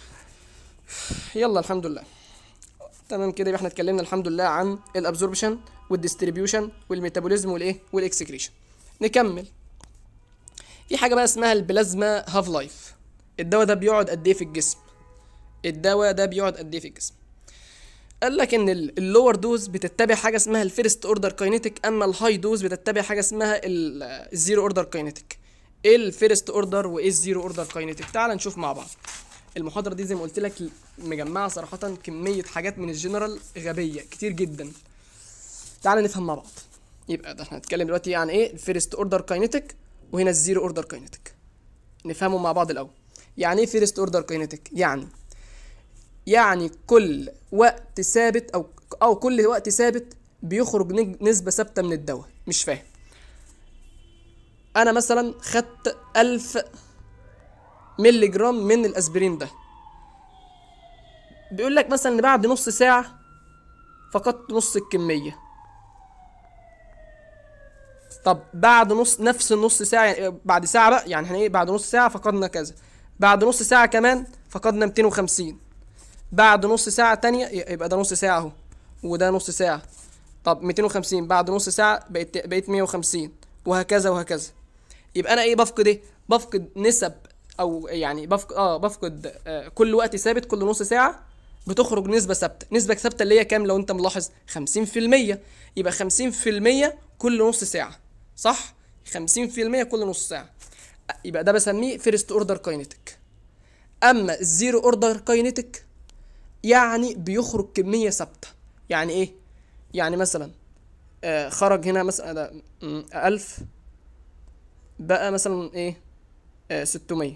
يلا الحمد لله، تمام كده. يبقى احنا اتكلمنا الحمد لله عن الابزوربشن والديستريبيوشن والميتابوليزم والايه والاكسكريشن. نكمل. في حاجه بقى اسمها البلازما هاف لايف. الدواء ده بيقعد قد ايه في الجسم؟ الدواء ده بيقعد قد ايه في الجسم؟ قال لك ان اللور دوز بتتبع حاجه اسمها الفيرست اوردر كاينيتيك، اما الهاي دوز بتتبع حاجه اسمها الزيرو اوردر كاينيتيك. ايه الفيرست اوردر وايه الزيرو اوردر كاينيتيك؟ تعال نشوف مع بعض. المحاضره دي زي ما قلت لك مجمعه صراحه كميه حاجات من الجنرال غبيه كتير جدا. تعال نفهم مع بعض. يبقى ده احنا هنتكلم دلوقتي عن ايه الفيرست اوردر كاينيتيك، وهنا الزيرو اوردر كاينيتيك. نفهمه مع بعض الاول. يعني ايه فيرست اوردر كاينيتيك؟ يعني يعني كل وقت ثابت او او كل وقت ثابت بيخرج نسبه ثابته من الدواء. مش فاهم. انا مثلا خدت ألف مللي جرام من الاسبرين ده، بيقول لك مثلا ان بعد نص ساعه فقدت نص الكميه. طب بعد نص نفس النص ساعه، يعني بعد ساعه بقى، يعني احنا ايه بعد نص ساعه فقدنا كذا، بعد نص ساعه كمان فقدنا مئتين وخمسين، بعد نص ساعه تانية يبقى ده نص ساعه اهو، وده نص ساعه. طب مئتين وخمسين بعد نص ساعه بقيت بقيت مئة وخمسين، وهكذا وهكذا. يبقى انا ايه بفقد ايه؟ بفقد نسب، او يعني بفقد اه بفقد آه كل وقت ثابت كل نص ساعه بتخرج نسبه ثابته. نسبه ثابته اللي هي كام؟ لو انت ملاحظ خمسين في المية، يبقى خمسين في المية كل نص ساعه، صح؟ خمسين في المية كل نص ساعه، يبقى ده بسميه فيرست اوردر كاينيتيك. اما الزيرو اوردر كاينيتيك يعني بيخرج كميه ثابته. يعني ايه؟ يعني مثلا آه خرج هنا مثلا ألف، بقى مثلا ايه آه ستمية،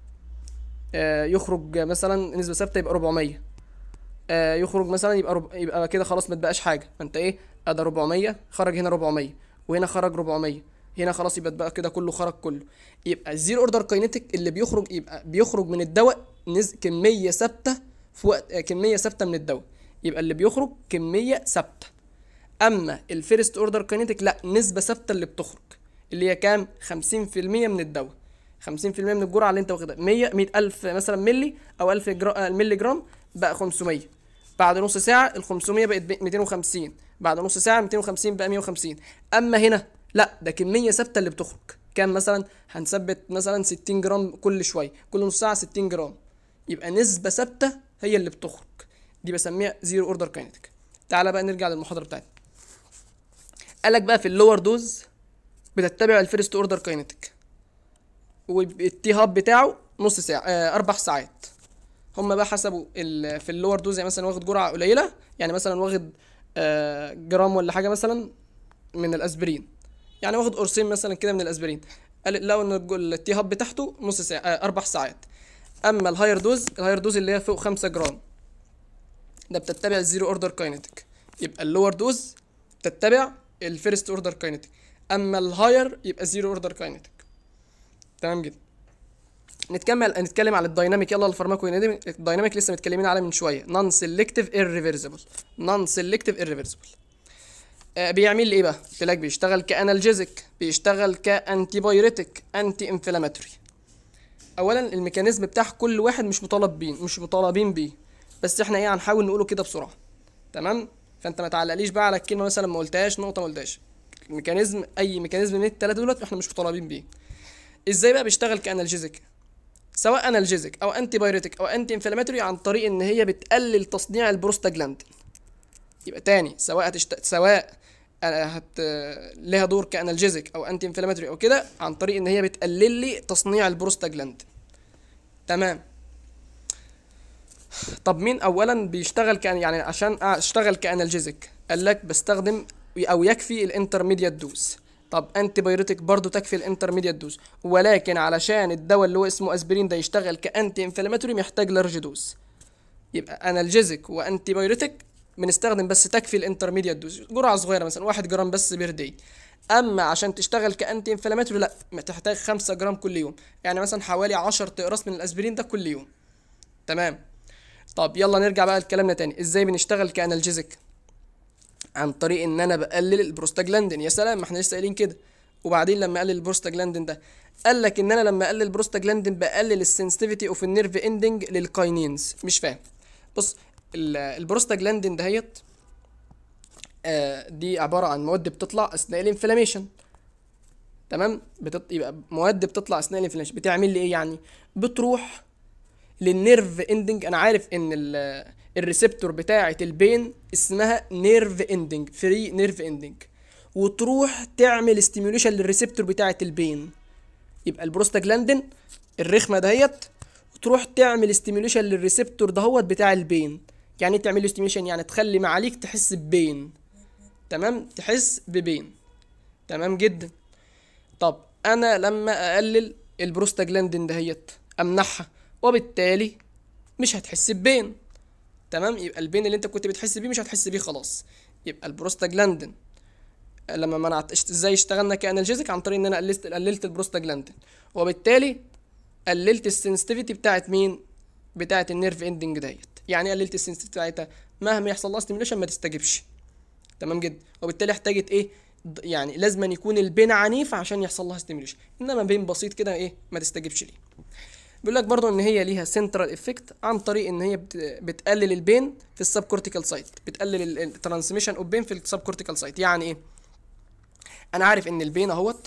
آه يخرج مثلا نسبه ثابته يبقى أربعمية، آه يخرج مثلا يبقى رب... يبقى كده خلاص ما تبقاش حاجه. فانت ايه، ادي أربعمية خرج هنا أربعمية، وهنا خرج أربعمية، هنا خلاص يبقى بقى كده كله خرج كله. يبقى الزيرو اوردر كاينيتيك اللي بيخرج يبقى بيخرج من الدواء نز... كميه ثابته في وقت آه كميه ثابته من الدواء، يبقى اللي بيخرج كميه ثابته. اما الفيرست اوردر كاينيتيك لا، نسبه ثابته اللي بتخرج، اللي هي كام؟ خمسين في المية من الدواء. خمسين في المية من الجرعه اللي انت واخدها، مية مية ألف مثلا ملي او ألف جرا... ملي جرام، بقى خمسمية. بعد نص ساعه ال خمسمية بقت ميتين وخمسين، بعد نص ساعه ميتين وخمسين بقى مية وخمسين. اما هنا لا، ده كميه ثابته اللي بتخرج. كام مثلا؟ هنثبت مثلا ستين جرام كل شويه، كل نص ساعه ستين جرام، يبقى نسبه ثابته هي اللي بتخرج. دي بسميها زيرو اوردر كاينيتيك. تعالى بقى نرجع للمحاضره بتاعتنا. قالك بقى في اللور دوز بتتبع الفيرست اوردر كاينيتيك، والتي هاب بتاعه نص ساعه آه اربع ساعات. هم بقى حسبوا في اللور دوز، يعني مثلا واخد جرعه قليله، يعني مثلا واخد آه جرام ولا حاجه مثلا من الاسبرين، يعني واخد قرصين مثلا كده من الاسبرين، قال لقوا ان التي هاب بتاعته نص ساعه آه اربع ساعات. اما الهاير دوز، الهاير دوز اللي هي فوق خمسة جرام، ده بتتبع الزيرو اوردر كاينيتيك. يبقى اللور دوز تتبع الفيرست اوردر كاينيتيك، اما الهاير يبقى زيرو اوردر كاينيتيك. تمام جدا. نتكمل نتكلم على الدايناميك. يلا الفارماكوديناميك، الدايناميك لسه متكلمين عليه من شويه. نون سيلكتيف ايرريفرسبل، نون سيلكتيف ايرريفرسبل. آه بيعمل لي ايه بقى؟ قلت لك بيشتغل كانالجيزك، بيشتغل كانتي بايوريتك، انتي انفلاماتوري. اولا الميكانيزم بتاع كل واحد مش مطالب بيه، مش مطالبين بيه، بس احنا ايه هنحاول نقوله كده بسرعه. تمام؟ فانت ما تعلقليش بقى على الكلمه مثلا ما قلتهاش، نقطه ما قلتهاش. الميكانيزم، اي ميكانيزم من الثلاثه دولت احنا مش مطالبين بيه. ازاي بقى بيشتغل كانالجيزك؟ سواء انالجيزك او انتي بايوريتك او انتي انفلاماتوري، عن طريق ان هي بتقلل تصنيع البروستاجلاندين. يبقى تاني، سواء هتشت... سواء هت ليها دور كانالجيزك او انتي انفلاماتوري او كده، عن طريق ان هي بتقلل لي تصنيع البروستاجلاندين. تمام. طب مين اولا بيشتغل كان يعني عشان اشتغل كانالجيزك؟ قال لك بستخدم او يكفي الانترميديات دوز. طب انتي بايوريتك برضو تكفي الانترميديات دوز، ولكن علشان الدواء اللي هو اسمه اسبرين ده يشتغل كانتي انفلاماتوري محتاج لارج دوز. يبقى انالجيزك وانتي بايوريتك بنستخدم بس تكفي الانترميديات دوز، جرعه صغيره مثلا واحد جرام بس بير داي. اما عشان تشتغل كانتي انفلاماتوري لا، محتاج خمسة جرام كل يوم، يعني مثلا حوالي عشرة اقراص من الاسبرين ده كل يوم. تمام. طب يلا نرجع بقى لكلامنا تاني. ازاي بنشتغل كانالجيزك؟ عن طريق ان انا بقلل البروستاجلاندين. يا سلام، ما احنا لسه قايلين كده. وبعدين لما اقلل البروستاجلاندين ده، قال لك ان انا لما اقلل البروستاجلاندين بقلل السنسيتيفيتي اوف النيرف اندنج للكاينينز. مش فاهم؟ بص، البروستاجلاندين دهيت آه دي عباره عن مواد بتطلع اثناء الانفلاميشن. تمام. بتط... يبقى مواد بتطلع اثناء الانفلاميشن بتعمل لي ايه يعني؟ بتروح للنيرف اندنج. انا عارف ان الريسبتور بتاعه البين اسمها نيرف اندنج، فري نيرف اندنج، وتروح تعمل ستيميوليشن للريسبتور بتاعه البين. يبقى البروستاجلاندين الرخمه دهيت تروح تعمل ستيميوليشن للريسبتور دهوت بتاع البين. يعني تعمل له ستيميوليشن يعني تخلي معاليك تحس ببين. تمام، تحس ببين. تمام جدا. طب انا لما اقلل البروستاجلاندين دهيت امنعها، وبالتالي مش هتحس ببين. تمام. يبقى البين اللي انت كنت بتحس بيه مش هتحس بيه خلاص. يبقى البروستاجلاندين لما منعت، ازاي اشتغلنا كانالجيزك؟ عن طريق ان انا قللت قللت البروستاجلاندين، وبالتالي قللت السنسيتيفيتي بتاعت مين؟ بتاعت النيرف اندنج ديت. يعني قللت السنسيتيفيتي بتاعتها، مهما يحصل لها ستيميوليشن ما تستجيبش. تمام جدا. وبالتالي احتاجت ايه؟ يعني لازم يكون البين عنيف عشان يحصل لها ستيميوليشن، انما بين بسيط كده ايه ما تستجيبش ليه. بيقول لك برضو ان هي ليها سنترال افكت، عن طريق ان هي بتقلل البين في السب كورتيكال سايت، بتقلل الترانسميشن اوف بين في السب كورتيكال سايت. يعني ايه؟ انا عارف ان البين اهوت،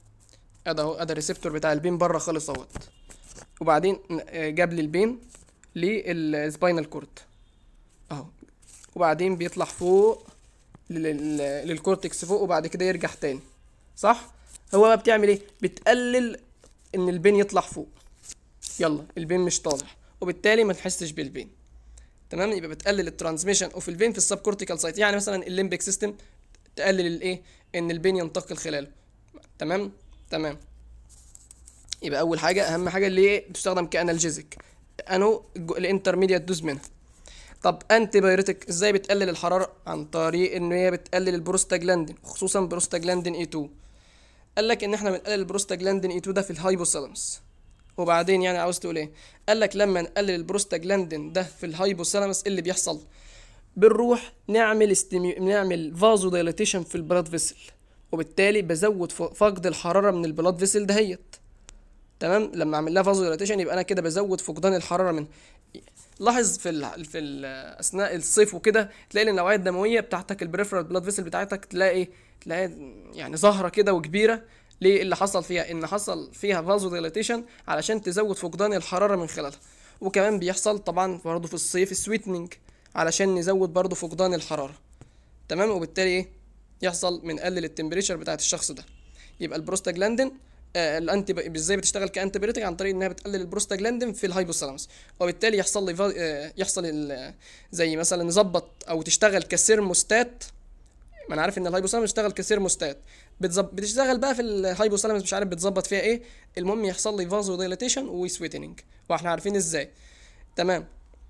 ادي اهو، ادي الريسبتور بتاع البين بره خالص اهوت، وبعدين جاب لي البين للسباينال كورد اهو، وبعدين بيطلع فوق لل- للكورتكس فوق، وبعد كده يرجع تاني، صح؟ هو بقى بتعمل ايه؟ بتقلل ان البين يطلع فوق، يلا البين مش طالع، وبالتالي ما تحسش بالبين. تمام، يبقى بتقلل الترانسميشن اوف البين في السب كورتيكال سايت. يعني مثلا الليمبيك سيستم تقلل الايه، ان البين ينتقل خلاله. تمام تمام. يبقى اول حاجه، اهم حاجه اللي هي بتستخدم كانالجيزك، انو الانترميديات دوز منها. طب انتي بايريتك ازاي بتقلل الحراره؟ عن طريق ان هي بتقلل البروستاجلاندين، خصوصا بروستاجلاندين اي اتنين. قال لك ان احنا بنقلل البروستاجلاندين اي اتنين ده في الهايبوثالاموس. وبعدين يعني عاوز تقول ايه؟ قال لك لما نقلل البروستاجلاندين ده في الهايبوثالاموس، إيه اللي بيحصل؟ بنروح نعمل استيمي... نعمل فازو دايليتيشن في البلاد فيسل، وبالتالي بزود ف- فقد الحراره من البلاد فيسل دهيت. تمام، لما اعمل لها فازو دايليتيشن يبقى انا كده بزود فقدان الحراره من. لاحظ في ال في ال اثناء الصيف وكده تلاقي ان الاوعيه الدمويه بتاعتك، البريفرال بلاد فيسل بتاعتك، تلاقي تلاقي يعني ظاهره كده وكبيره. ليه اللي حصل فيها؟ ان حصل فيها فازو دايليتيشن علشان تزود فقدان الحراره من خلالها. وكمان بيحصل طبعا برضه في الصيف السويتنينج علشان نزود برضه فقدان الحراره. تمام، وبالتالي ايه يحصل؟ بنقلل التمبريتشر بتاعت الشخص ده. يبقى البروستاجلاندين آه الانتي ب- ازاي بتشتغل كانتي بيريتك؟ عن طريق انها بتقلل البروستاجلاندين في الهايبوثالاموس، وبالتالي يحصل لي فا- آه يحصل ال- زي مثلا نظبط او تشتغل كسيرموستات. ما انا عارف ان الهايبوثالاموس بتشتغل كسيرموستات، بتزب... بتشتغل بقى في الهايبوثالاموس مش عارف بتظبط فيها ايه. المهم يحصل لي فازو دايليتيشن وسويتنينج، واحنا عارفين ازاي. تمام.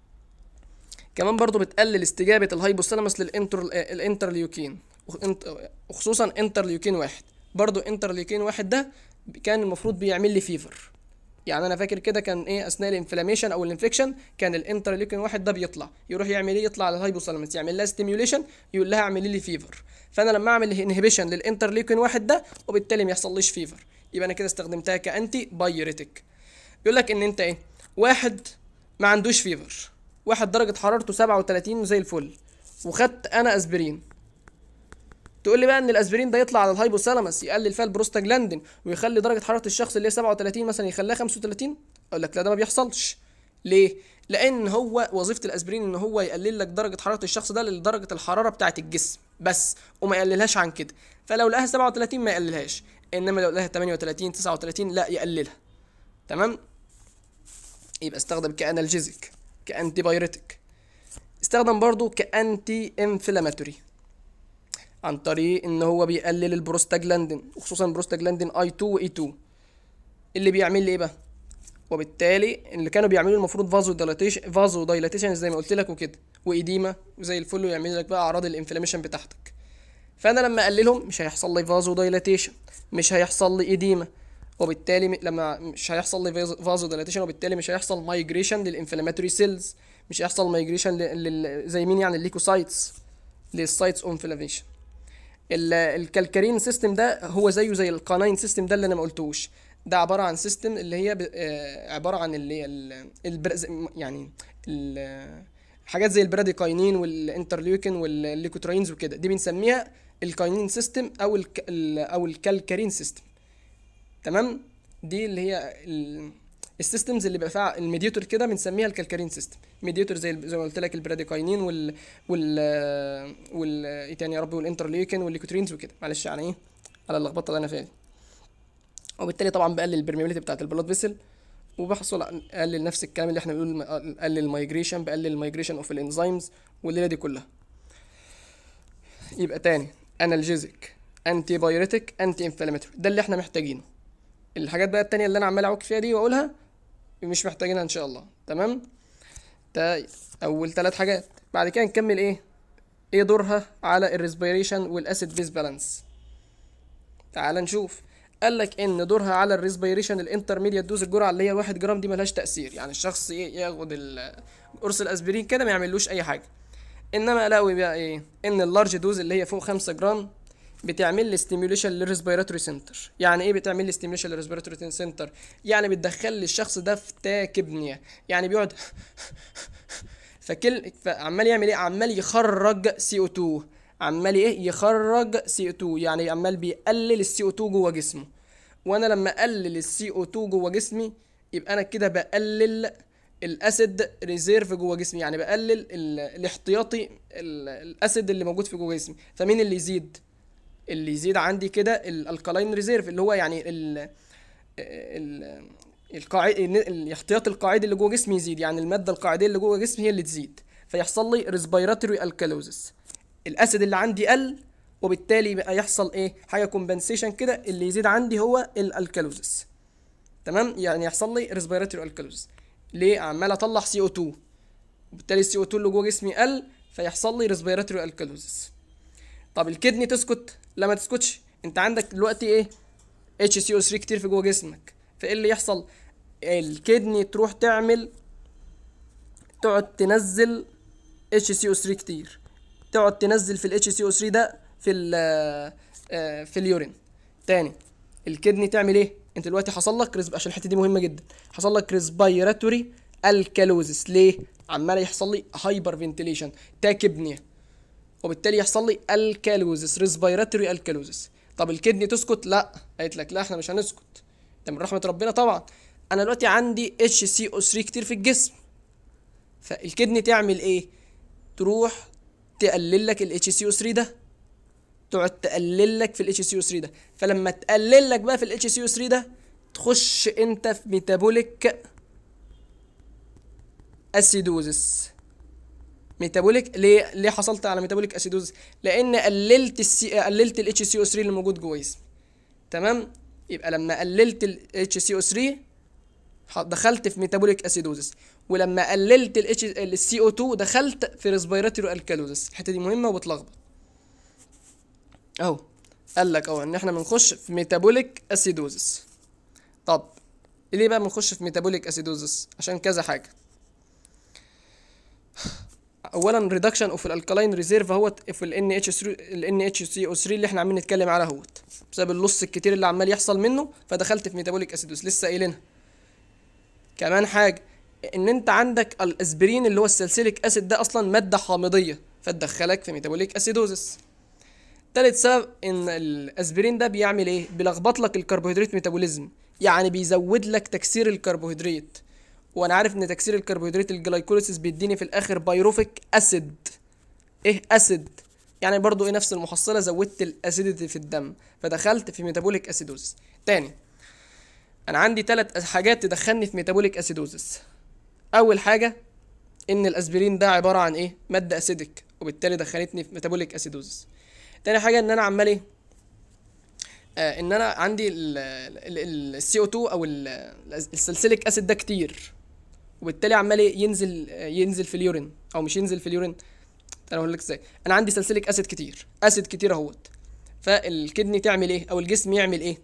كمان برضو بتقلل استجابة الهايبوثالاموس للانتر الانترليوكين، وخ- وخصوصا انترليوكين واحد. برضو انترليوكين واحد ده كان المفروض بيعمل لي فيفر. يعني انا فاكر كده كان ايه، اثناء الانفلاميشن او الانفكشن كان الانترليوكين واحد ده بيطلع يروح يعمل ايه، يطلع على الهايبوثالاموس يعمل لها ستيميوليشن، يقول لها اعملي لي فيفر. فانا لما اعمل انهبيشن للانترليوكين واحد ده، وبالتالي ما يحصليش فيفر، يبقى انا كده استخدمتها كانتي بايوريتك. يقول لك ان انت ايه، واحد ما عندوش فيفر، واحد درجة حرارته سبعة وتلاتين زي الفل، وخدت انا اسبرين. تقول لي بقى ان الاسبرين ده يطلع على الهايبوثالاموس يقلل فيها البروستاجلاندين ويخلي درجة حرارة الشخص اللي هي سبعة وتلاتين مثلا يخليها خمسة وتلاتين؟ اقول لك لا، ده ما بيحصلش. ليه؟ لان هو وظيفة الاسبرين ان هو يقلل لك درجة حرارة الشخص ده لدرجة الحرارة بتاعة الجسم بس، وما يقللهاش عن كده. فلو لقاها سبعة وتلاتين ما يقللهاش، انما لو لقاها تمانية وتلاتين تسعة وتلاتين لا يقللها. تمام. يبقى استخدم كانالجيزك، كانتي بايريتك. استخدم برضو كانتي انفلاماتوري عن طريق ان هو بيقلل البروستاجلاندين، وخصوصا البروستاجلاندين اي اتنين و اي اتنين. اللي بيعمل لي ايه بقى؟ وبالتالي اللي كانوا بيعملوا المفروض فازو دايلاتيشن، فازو دايلاتيشن زي ما قلت لك وكده، وايديما وزي الفل، ويعمل لك بقى اعراض الانفلاميشن بتاعتك. فانا لما اقللهم مش هيحصل لي فازو دايلاتيشن، مش هيحصل لي ايديما، وبالتالي م- لما مش هيحصل لي فازو دايلاتيشن، وبالتالي مش هيحصل مايجريشن للانفلاماتوري سيلز، مش هيحصل مايجريشن لل... زي مين يعني، الليكوسايتس، للسايتس اوف انفلاميشن. الكالكارين سيستم ده هو زيه زي القانين سيستم ده اللي انا ما قلتوش. ده عباره عن سيستم اللي هي ب... آه، عباره عن اللي هي ال... البر... زي- يعني ال... حاجات زي البراديكاينين والانترليوكين والليكوتراينز وكده، دي بنسميها الكاينين سيستم او الك... ال... او الكالكارين سيستم. تمام. دي اللي هي ال... السيستمز اللي بقى فيها الميديتور كده بنسميها الكالكارين سيستم. ميديتور زي زي ما قلت لك البراديكاينين وال وال وال ايه تاني يا ربي، والانترليوكين والليكوترينز وكده. معلش يعني ايه على اللخبطه اللي انا فيها دي. وبالتالي طبعا بقلل البرميابيليتي بتاعه البلاد فيسل، وبحصل على- اقلل نفس الكلام اللي احنا بنقول، اقلل المايجريشن، بقلل المايجريشن اوف الانزيمز والليله دي كلها. يبقى تاني، انالجيزك، انتي بايوريتك، انتي انفلاماتوري، ده اللي احنا محتاجينه. الحاجات بقى التانية اللي انا عمال اعوك فيها دي واقولها مش محتاجينها ان شاء الله. تمام. ده اول ثلاث حاجات. بعد كده نكمل ايه، ايه دورها على الريسبيريشن والاسيد بيز بالانس. تعال نشوف. قال لك ان دورها على الريسبيريشن الانترميديت دوز، الجرعه اللي هي واحد جرام دي ملهاش تاثير، يعني الشخص ايه ياخد ال- قرص الاسبرين كده ما يعملوش اي حاجه. انما قالوا بقى ايه، ان اللارج دوز اللي هي فوق خمسة جرام بتعمل لي ستيميوليشن للريسبيراتوري سنتر. يعني ايه بتعمل لي ستيميوليشن للريسبيراتوري سنتر؟ يعني بتدخل لي الشخص ده في تاكيبنيا، يعني بيقعد فكل فعمال يعمل ايه، عمال يخرج سي او اتنين، عمال ايه يخرج سي او اتنين، يعني عمال بيقلل السي او اتنين جوه جسمه. وانا لما اقلل السي او اتنين جوه جسمي يبقى انا كده بقلل الاسيد ريزيرف جوه جسمي، يعني بقلل ال- الاحتياطي ال- الاسيد اللي موجود في جوه جسمي. فمين اللي يزيد؟ اللي يزيد عندي كده الالكالاين ريزيرف، اللي هو يعني ال ال القاعد الاحتياطي القاعدي اللي جوه جسمي يزيد، يعني الماده القاعديه اللي جوه جسمي هي اللي تزيد، فيحصل لي ريسبيراتوري الكالوزس. الاسيد اللي عندي قل، وبالتالي بقى يحصل ايه؟ حاجه كومبنسيشن كده، اللي يزيد عندي هو الالكالوزس. تمام، يعني يحصل لي ريسبيراتوري الكالوزس. ليه؟ عمال اطلع سي او اتنين، وبالتالي السي او اتنين اللي جوه جسمي قل، فيحصل لي ريسبيراتوري الكالوزس. طب الكدني تسكت؟ لا ما تسكتش. انت عندك دلوقتي ايه؟ اتش سي او ثلاثة كتير في جوه جسمك، فايه اللي يحصل؟ الكدني تروح تعمل تقعد تنزل اتش سي او ثلاثة كتير، تقعد تنزل في الاتش سي او ثلاثة ده في ال في اليورين. تاني الكدني تعمل ايه؟ انت دلوقتي حصل لك رزب... عشان الحته دي مهمه جدا، حصل لك ريسبيراتوري الكالوزس. ليه؟ عمال يحصل لي هايبر فنتيليشن، تاكبنيا، وبالتالي يحصل لي الكالوزس، ريسبيراتوري الكالوزس. طب الكدني تسكت؟ لا، قالت لك لا احنا مش هنسكت، ده من رحمه ربنا طبعا. انا دلوقتي عندي اتش سي او ثلاثة كتير في الجسم، فالكدني تعمل ايه؟ تروح تقلل لك الاتش سي او ثلاثة ده، تقعد تقلل لك في الاتش سي او ثلاثة ده. فلما تقلل لك بقى في الاتش سي او ثلاثة ده، تخش انت في ميتابوليك اسيدوزس. ميتابوليك ليه؟ ليه حصلت على ميتابوليك اسيدوزس؟ لان قللت السي قللت الاتش سي او ثلاثة اللي موجود جوه جسمي. تمام، يبقى لما قللت الاتش سي او ثلاثة دخلت في ميتابوليك اسيدوزس، ولما قللت الاتش السي او اتنين دخلت في ريسبيراتوري الكالوزس. الحته دي مهمه وبتلخبط اهو. قال لك اهو ان احنا بنخش في ميتابوليك اسيدوزس. طب ليه بقى بنخش في ميتابوليك اسيدوزس؟ عشان كذا حاجه. اولا ريدكشن اوف الالكالاين ريزيرف اهوت في الان اتش الان اتش سي او ثلاثة اللي احنا عاملين نتكلم عليها اهوت، بسبب اللص الكتير اللي عمال يحصل منه، فدخلت في ميتابوليك اسيدوز لسه قايلينها. كمان حاجه، ان انت عندك الاسبرين اللي هو السلسليك اسيد ده اصلا ماده حامضيه، فتدخلك في ميتابوليك اسيدوزس. تالت سبب ان الاسبرين ده بيعمل ايه؟ بيلخبط لك الكربوهيدرات ميتابوليزم، يعني بيزود لك تكسير الكربوهيدرات. وانا عارف ان تكسير الكربوهيدرات الجلايكوليسيس بيديني في الاخر بايروفيك اسيد. ايه اسيد؟ يعني برضو ايه نفس المحصله، زودت الاسيديتي في الدم، فدخلت في ميتابوليك اسيدوزس. تاني انا عندي ثلاث حاجات تدخلني في ميتابوليك اسيدوزس. اول حاجه ان الاسبرين ده عباره عن ايه؟ ماده اسيدك، وبالتالي دخلتني في ميتابوليك اسيدوزس. تاني حاجه ان انا عمال ايه؟ آه ان انا عندي السي او اتنين او السلسليك اسيد ده كتير، وبالتالي عمال ينزل ينزل في اليورين، او مش ينزل في اليورين، انا اقول لك ازاي. انا عندي سلسليك اسيد كتير، اسيد كتير اهوت، فالكدني تعمل ايه؟ او الجسم يعمل ايه؟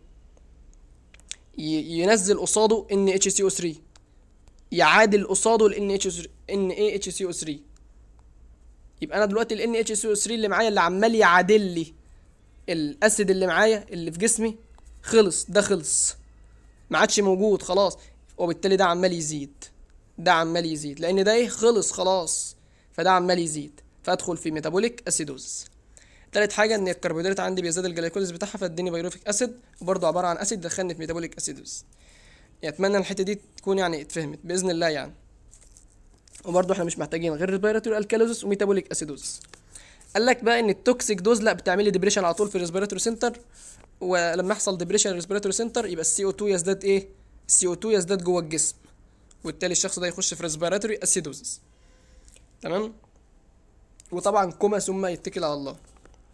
ينزل قصاده ان اتش سي او ثلاثة، يعادل قصاده ال ان اتش ان اي اتش سي او ثلاثة. يبقى انا دلوقتي ال ان اتش سي او ثلاثة اللي معايا، اللي عمال يعادل لي الاسيد اللي معايا اللي في جسمي، خلص، ده خلص، ما عادش موجود خلاص، وبالتالي ده عمال يزيد، ده عمال يزيد، لان ده ايه؟ خلص خلاص، فده عمال يزيد، فادخل في ميتابوليك اسيدوز. تالت حاجه ان الكربوهيدرات عندي بيزداد الجلايكوليز بتاعها، فاديني بايروفيك اسيد، وبرضه عباره عن اسيد دخلني في ميتابوليك اسيدوز. يعني اتمنى الحته دي تكون يعني اتفهمت باذن الله يعني. وبرضه احنا مش محتاجين غير ريسبيراتوري الكالوزس وميتابوليك اسيدوز. قال لك بقى ان التوكسيك دوز لا بتعمل لي ديبريشن على طول في الريسبيراتوري سنتر، ولما يحصل ديبريشن الريسبيراتوري سنتر يبقى السي او اتنين يزداد ايه؟ السي او اتنين يزداد جوه الجسم، وبالتالي الشخص ده يخش في ريسبيراتوري اسيدوزس. تمام، وطبعا كوما ثم يتكل على الله.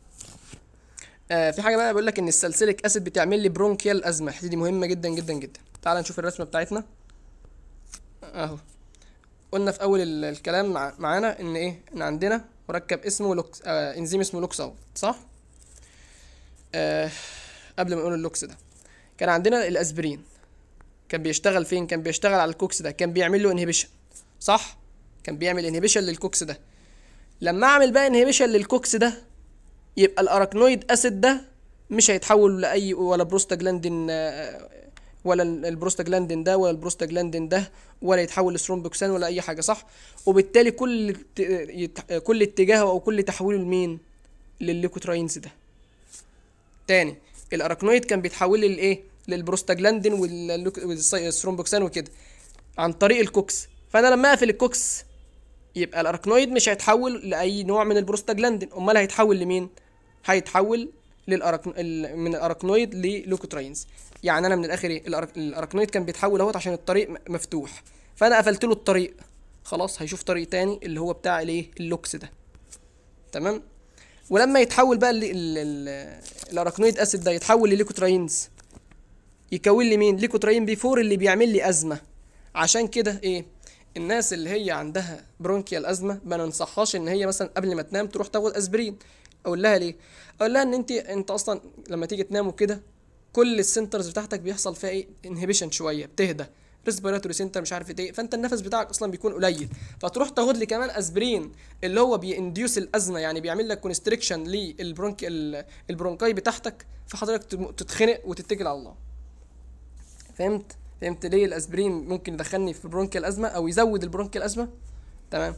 آه في حاجه بقى بيقول لك ان السلسليك اسيد بتعمل لي برونكيال ازمه. دي مهمه جدا جدا جدا. تعال نشوف الرسمه بتاعتنا اهو. قلنا في اول الكلام مع... معانا ان ايه؟ ان عندنا مركب اسمه لوكس، آه انزيم اسمه لوكس اهو، صح؟ آه قبل ما نقول اللوكس ده، كان عندنا الاسبرين، كان بيشتغل فين؟ كان بيشتغل على الكوكس ده، كان بيعمل له انهبيشن، صح؟ كان بيعمل انهبيشن للكوكس ده. لما اعمل بقى انهبيشن للكوكس ده، يبقى الاراكنويد اسيد ده مش هيتحول لاي ولا بروستاجلاندين، ولا البروستاجلاندين ده ولا البروستاجلاندين ده، ولا يتحول لثرومبوكسان ولا اي حاجه، صح؟ وبالتالي كل كل اتجاهه او كل تحويله لمين؟ للليكوتراينز ده. تاني الاراكنويد كان بيتحول للايه؟ للبروستاجلاندين والثرومبوكسان وكده عن طريق الكوكس. فانا لما اقفل الكوكس يبقى الاركنويد مش هيتحول لاي نوع من البروستاجلاندين، امال هيتحول لمين؟ هيتحول للأركن... ال... من الاركنويد للوكوتراينز. يعني انا من الاخر ايه، الأرك... الاركنويد كان بيتحول اهوت عشان الطريق م- مفتوح، فانا قفلت له الطريق، خلاص هيشوف طريق تاني اللي هو بتاع الايه، اللوكس ده. تمام. ولما يتحول بقى ال... ال... ال... الاركنويد اسيد ده يتحول لليكوتراينز، يكون لي مين؟ ليكوتراين بي أربعة اللي بيعمل لي ازمه. عشان كده ايه، الناس اللي هي عندها برونكيال ازمه ما ننصحهاش ان هي مثلا قبل ما تنام تروح تاخد اسبرين. اقول لها ليه؟ اقول لها ان انت انت اصلا لما تيجي تنام وكده كل السنترز بتاعتك بيحصل فيها ايه، انهبيشن شويه، بتهدى، ريسبيراتوري سنتر مش عارف ايه، فانت النفس بتاعك اصلا بيكون قليل، فتروح تاخد لي كمان اسبرين اللي هو بينديوس الازمه، يعني بيعمل لك كونستريكشن للبرونك ال- البرونكاي بتاعتك، فحضرتك تم- تتخنق وتتكل على الله. فهمت؟ فهمت ليه الاسبرين ممكن يدخلني في برونكيال ازمه او يزود البرونكيال ازمه؟ تمام.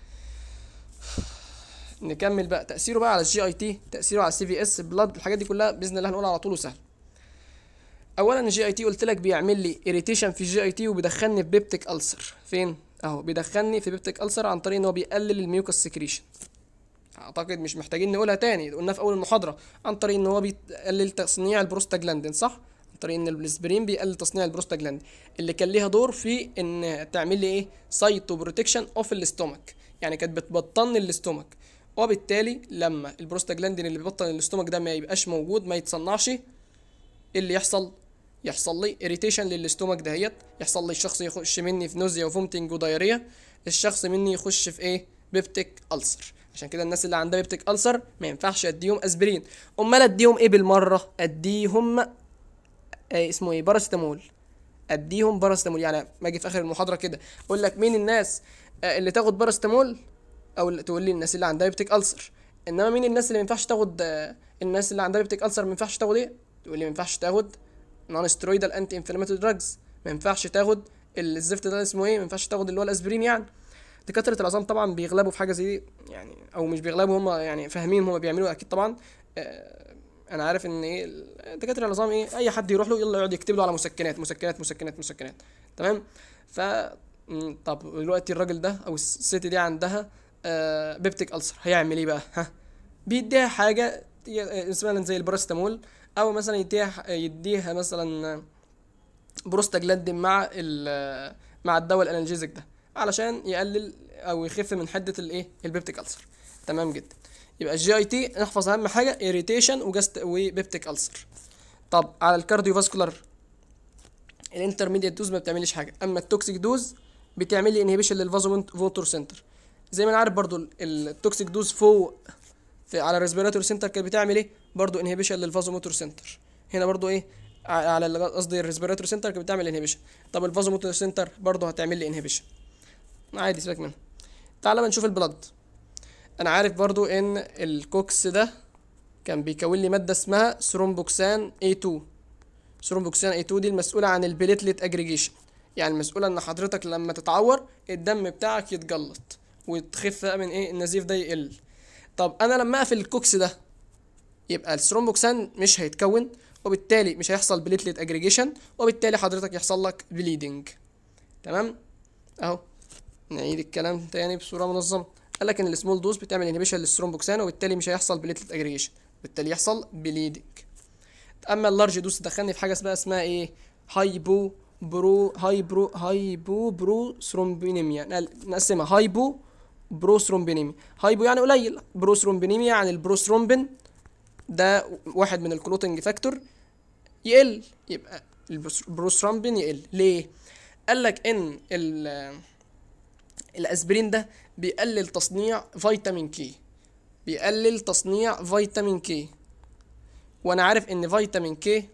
نكمل بقى تاثيره بقى على الجي اي تي، تاثيره على السي في اس بلاد، الحاجات دي كلها باذن الله هنقولها على طول وسهل. اولا الجي اي تي قلت لك بيعمل لي اريتيشن في الجي اي تي وبيدخلني في بيبتيك ألسر. فين اهو؟ بيدخلني في بيبتيك ألسر عن طريق ان هو بيقلل الميوكس سكريشن. اعتقد مش محتاجين نقولها تاني، قلنا في اول المحاضره، عن طريق ان هو بيقلل تصنيع البروستاجلاندين، صح؟ عن طريق ان الاسبرين بيقلل تصنيع البروستاجلاندين اللي كان ليها دور في ان تعمل لي ايه، سايتو بروتكشن اوف الاستومك، يعني كانت بتبطن الاستومك، وبالتالي لما البروستاجلاندين اللي بيبطن الاستومك ده ما يبقاش موجود، ما يتصنعش، ايه اللي يحصل؟ يحصل لي اريتيشن للاستومك دهيت، يحصل لي الشخص يخش مني في نوزيا وفومتنج ودايريا، الشخص مني يخش في ايه، بيبتيك ألسر. عشان كده الناس اللي عندها بيبتيك ألسر ما ينفعش اديهم اسبرين، امال اديهم ايه بالمره؟ اديهم ايه اسمه ايه، باراستامول. اديهم باراستامول، يعني ما اجي في اخر المحاضره كده اقول لك مين الناس آه، اللي تاخد باراستامول، او اللي تقول لي الناس اللي عندها بيبتيك ألسر. انما مين الناس اللي ما ينفعش تاخد آه، الناس اللي عندها بيبتيك ألسر ما ينفعش تاخد ايه؟ تقول لي ما ينفعش تاخد نون سترويدال انتي انفلاماتوري دراجز، ما ينفعش تاخد الزفت ده اسمه ايه، ما ينفعش تاخد اللي هو الاسبرين. يعني دكاتره العظام طبعا بيغلبوا في حاجه زي دي، يعني او مش بيغلبوا، هم يعني فاهمين هم بيعملوا اكيد طبعا. آه، انا عارف ان ايه دكاتره العظام ايه، اي حد يروح له يلا يقعد يكتب له على مسكنات مسكنات مسكنات مسكنات. تمام. ف م، طب دلوقتي الراجل ده او الست دي عندها آه بيبتيك ألسر، هيعمل ايه بقى؟ ها، بيديها حاجه ي- مثلا زي البراستامول، او مثلا يديها يديها مثلا بروستاجلاندين مع ال مع الدواء الانالجيزك ده، علشان يقلل او يخف من حده الايه، البيبتيك ألسر. تمام جدا. يبقى الجي اي تي نحفظ اهم حاجه اريتيشن وجاست وبيبتيك ألسر. طب على الكارديو فاسكولار، الانترميديت دوز ما بتعملش حاجه، اما التوكسيك دوز بتعمل لي انهبيشن للفازو موتور سنتر. زي ما انا عارف برضو ال- التوكسيك دوز فوق في على الريسبيراتوري سنتر كانت بتعمل ايه، برضو انهبيشن للفازو موتور سنتر. هنا برضو ايه، ع- على ال- قصدي الريسبيراتوري سنتر كانت بتعمل انهبيشن. طب الفازو موتور سنتر برضو هتعمل لي انهبيشن. عادي سيبك منها. تعال بقى نشوف البلد. انا عارف برضو ان الكوكس ده كان بيكون لي ماده اسمها ثرومبوكسان إيه تو. ثرومبوكسان إيه تو دي المسؤوله عن البليتلت اجريجيشن، يعني المسؤوله ان حضرتك لما تتعور الدم بتاعك يتجلط وتخف بقى من ايه، النزيف ده يقل. طب انا لما اقفل الكوكس ده يبقى الثرومبوكسان مش هيتكون، وبالتالي مش هيحصل بليتلت اجريجيشن، وبالتالي حضرتك يحصل لك بليدنج. تمام اهو. نعيد الكلام تاني بصوره منظمه. قال لك ان السمول دوز بتعمل انهبيشن للثرومبوكسان، وبالتالي مش هيحصل بليتلت اجريجيشن، بالتالي يحصل بليدنج. اما اللارج دوز دخلني في حاجه اسمها اسمها ايه، هايبو برو هايبرو هايبو برو ثرومبينيميا. نقسمها هايبو برو ثرومبينيميا. هايبو يعني قليل، برو ثرومبينيميا يعني البروثرومبين ده واحد من الكلوتنج فاكتور يقل، يبقى البروثرومبين يقل. ليه؟ قال لك ان ال- الاسبرين ده بيقلل تصنيع فيتامين كي، بيقلل تصنيع فيتامين كي، وانا عارف ان فيتامين كي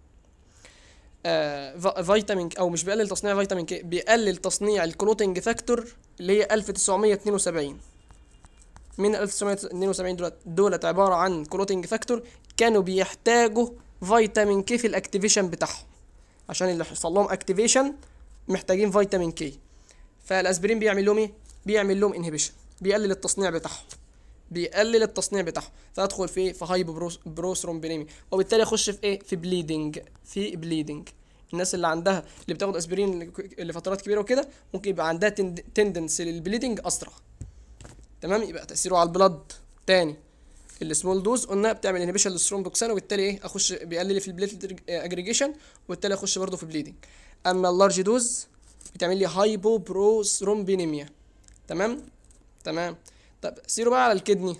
آه ف- فيتامين او مش بيقلل تصنيع فيتامين كي، بيقلل تصنيع الكلوتنج فاكتور اللي هي ألف وتسعمية اتنين وسبعين. من ألف وتسعمية اتنين وسبعين دولت دولت عباره عن كلوتنج فاكتور كانوا بيحتاجوا فيتامين كي في الاكتيفيشن بتاعهم، عشان اللي يحصل لهم اكتيفيشن محتاجين فيتامين كي. فالاسبرين بيعمل لهم ايه، بيعمل لهم انهبيشن، بيقلل التصنيع بتاعهم، بيقلل التصنيع بتاعهم، فادخل في ايه، في هايبو بروثرومبينيميا، وبالتالي اخش في ايه، في بليدنج، في بليدنج. الناس اللي عندها اللي بتاخد اسبرين لفترات كبيره وكده ممكن يبقى عندها تندنس للبليدنج اسرع. تمام، يبقى تاثيره على البلد. تاني السمول دوز قلنا بتعمل انهبيشن للثرومبوكسان وبالتالي ايه اخش بيقلل في البليتلت اجريجيشن وبالتالي اخش برضه في بليدنج. اما اللارج دوز بتعمل لي هايبوبروثرومبينيميا. تمام تمام. طب سيروا بقى على الكدني.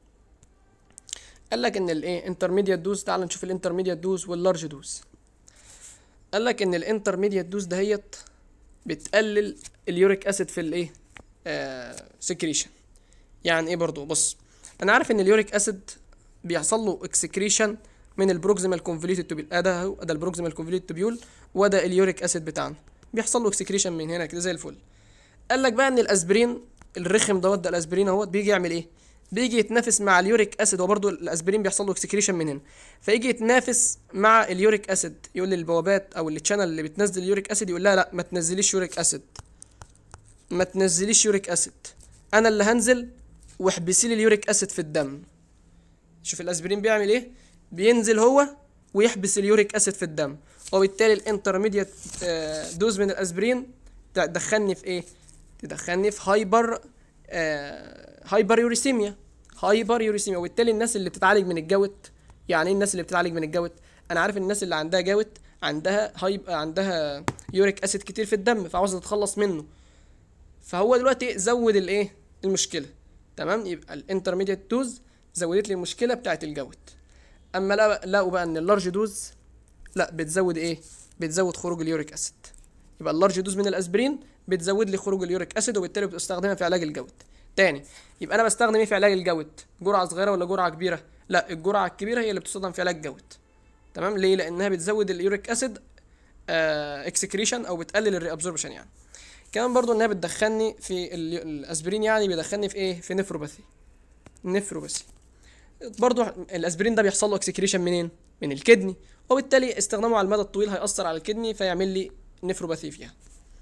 قال لك ان الايه انترميديت دوز، تعال نشوف الانترميديت دوز واللارج دوز. قال لك ان الانترميديت دوز دهيت بتقلل اليوريك اسيد في الايه آه سكريشن. يعني ايه برضو؟ بص انا عارف ان اليوريك اسيد بيحصل له اكسكريشن من البروكسيمال كونفوليوتد توبيول. ادي اهو، ده البروكسيمال كونفوليوتد توبيول وده اليوريك اسيد بتاعنا بيحصل له اكسكريشن من هنا كده زي الفل. قال لك بقى ان الاسبرين الرخم دوت، ده الاسبرين اهوت بيجي يعمل ايه؟ بيجي يتنافس مع اليوريك اسيد. هو برضو الاسبرين بيحصل له اكسكريشن من هنا، فيجي يتنافس مع اليوريك اسيد. يقول للبوابات او التشانل اللي بتنزل اليوريك اسيد يقول لها لا ما تنزليش يوريك اسيد، ما تنزليش يوريك اسيد، انا اللي هنزل واحبسي لي اليوريك اسيد في الدم. شوف الاسبرين بيعمل ايه؟ بينزل هو ويحبس اليوريك اسيد في الدم، وبالتالي الانترميديت دوز من الاسبرين تدخلني في ايه؟ تدخلني في هايبر آه هايبر يوريسيميا. هايبر يوريسيميا. وبالتالي الناس اللي بتتعالج من الجوت، يعني ايه الناس اللي بتتعالج من الجوت؟ انا عارف الناس اللي عندها جوت عندها هايب عندها يوريك اسيد كتير في الدم فعاوزه تتخلص منه، فهو دلوقتي زود الايه المشكله. تمام، يبقى الانترميديت دوز زودت لي المشكله بتاعت الجوت. اما لا لقوا بقى ان اللارج دوز لا بتزود ايه؟ بتزود خروج اليوريك اسيد. يبقى اللارج دوز من الاسبرين بتزود لي خروج اليوريك اسيد وبالتالي بستخدمها في علاج الجوت. تاني يبقى انا بستخدم ايه في علاج الجوت؟ جرعه صغيره ولا جرعه كبيره؟ لا الجرعه الكبيره هي اللي بتستخدم في علاج الجوت. تمام، ليه؟ لانها بتزود اليوريك اسيد آه اكسكريشن او بتقلل الري ابزوربشن. يعني كمان برضو انها بتدخلني في الاسبرين، يعني بيدخلني في ايه؟ في نفروباثي. نفروباثي برضو الاسبرين ده بيحصل له اكسكريشن منين؟ من الكدني، وبالتالي استخدامه على المدى الطويل هيأثر على الكدني فيعمل لي نفروباثي فيها.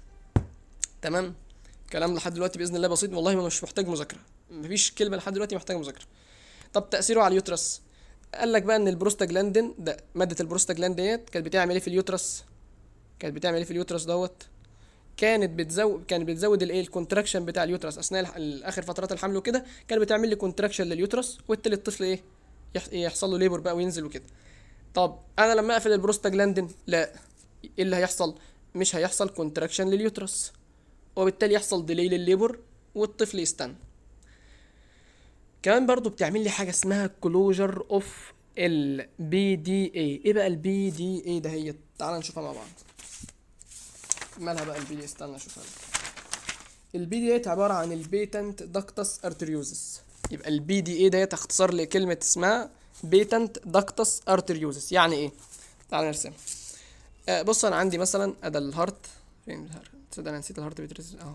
تمام، كلام لحد دلوقتي باذن الله بسيط والله، مش محتاج مذاكره، مفيش كلمه لحد دلوقتي محتاجه مذاكره. طب تاثيره على اليوترس. قال لك بقى ان البروستاجلاندين ده، ماده البروستاجلاندين ديت كانت بتعمل ايه في اليوترس؟ كانت بتعمل ايه في اليوترس دوت؟ كانت بتزود كانت بتزود الايه الكونتراكشن بتاع اليوترس اثناء اخر فترات الحمل وكده، كانت بتعمل لي كونتراكشن لليوترس وبالتالي الطفل ايه يحصل له ليبر بقى وينزل وكده. طب انا لما اقفل البروستاجلاندين لا، ايه اللي هيحصل؟ مش هيحصل كونتراكشن لليوترس وبالتالي يحصل ديلي للليبر والطفل يستنى. كمان برضو بتعمل لي حاجه اسمها كلوجر اوف البي دي اي. ايه بقى البي دي اي ده؟ هي تعال نشوفها مع بعض. مالها بقى البي دي؟ استنى اشوفها. البي دي اي عباره عن البيتنت داكتس ارتريوزس. يبقى البي دي اي ده تختصر لكلمه اسمها بيتنت داكتس ارتريوزس. يعني ايه؟ تعال نرسم. آه بص انا عندي مثلا ادي الهارت. فين الهارت؟ تصدق انا نسيت الهارت بيترسم اهو.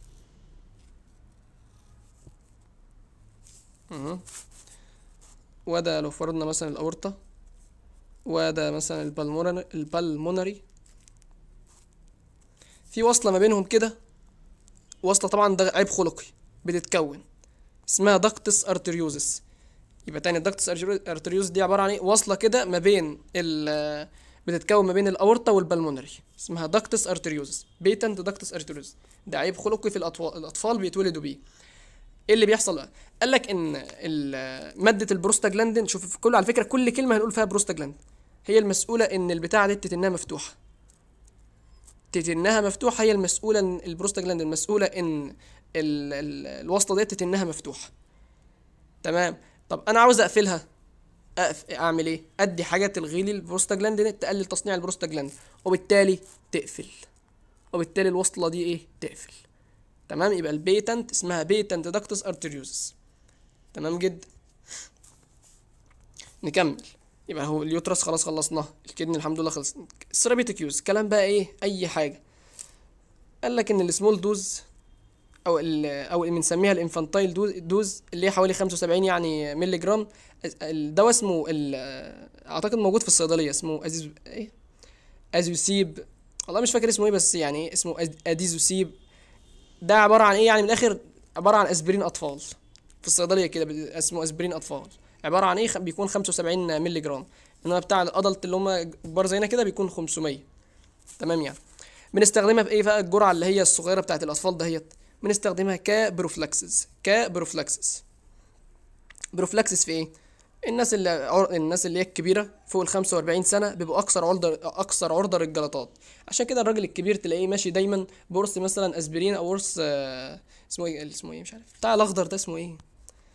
اهو. وده لو فرضنا مثلا الاورطه، وده مثلا البلمونري البلمونري في وصله ما بينهم كده، وصله طبعا ده عيب خلقي بتتكون اسمها داكتس ارتريوزس. يبقى تاني الداكتس ارتريوزس دي عباره عن ايه؟ وصله كده ما بين ال بتتكون ما بين الاورطه والبلمونري، اسمها داكتس ارتريوزس، بيتنت داكتس ارتريوزس. ده عيب خلقي في الاطفال، الاطفال بيتولدوا بيه. ايه اللي بيحصل بقى؟ قال لك ان ماده البروستاجلاندين، شوف في كل على فكره كل كلمه هنقول فيها بروستاجلاندين هي المسؤوله ان البتاعه دي تتنها مفتوحه. تتنها مفتوحه هي المسؤوله، ان البروستاجلاندين المسؤوله ان ال ال الوصله دي تتنها مفتوحه. تمام، طب انا عاوز اقفلها، أقف اعمل ايه؟ ادي حاجه تلغي لي البروستاجلاندين، تقلل تصنيع البروستاجلاندين وبالتالي تقفل، وبالتالي الوصله دي ايه؟ تقفل. تمام، يبقى البيتنت اسمها بيتنت داكتس ارتريوزس. تمام جدا. نكمل. يبقى هو اليوترس خلاص خلصناه، الكدني الحمد لله خلص. الثيرابيوتيك يوز كلام بقى ايه؟ اي حاجه. قال لك ان السمول دوز او ال او بنسميها الانفانتايل دوز, دوز اللي هي حوالي خمسة وسبعين يعني مللي جرام. الدواء اسمه اعتقد موجود في الصيدليه، اسمه ازيز ايه ازوسيب، والله مش فاكر اسمه ايه، بس يعني اسمه اديزوسيب. ده عباره عن ايه؟ يعني من الاخر عباره عن اسبرين اطفال في الصيدليه كده، اسمه اسبرين اطفال. عباره عن ايه؟ بيكون خمسة وسبعين مللي جرام، انما بتاع الادلت اللي هم كبار زينا كده بيكون خمسمية. تمام يعني. بنستخدمها في ايه بقى الجرعه اللي هي الصغيره بتاعت الاطفال دهيت؟ بنستخدمها كبروفلاكسس كبروفلاكسس بروفلاكسس في ايه؟ الناس اللي عر... الناس اللي هي الكبيره فوق ال خمسة وأربعين سنه بيبقوا اكثر عرضه اكثر عرضه للجلطات. عشان كده الراجل الكبير تلاقيه ماشي دايما بقرص مثلا اسبرين او قرص آه... اسمه ايه اسمه ايه مش عارف بتاع الاخضر ده اسمه ايه،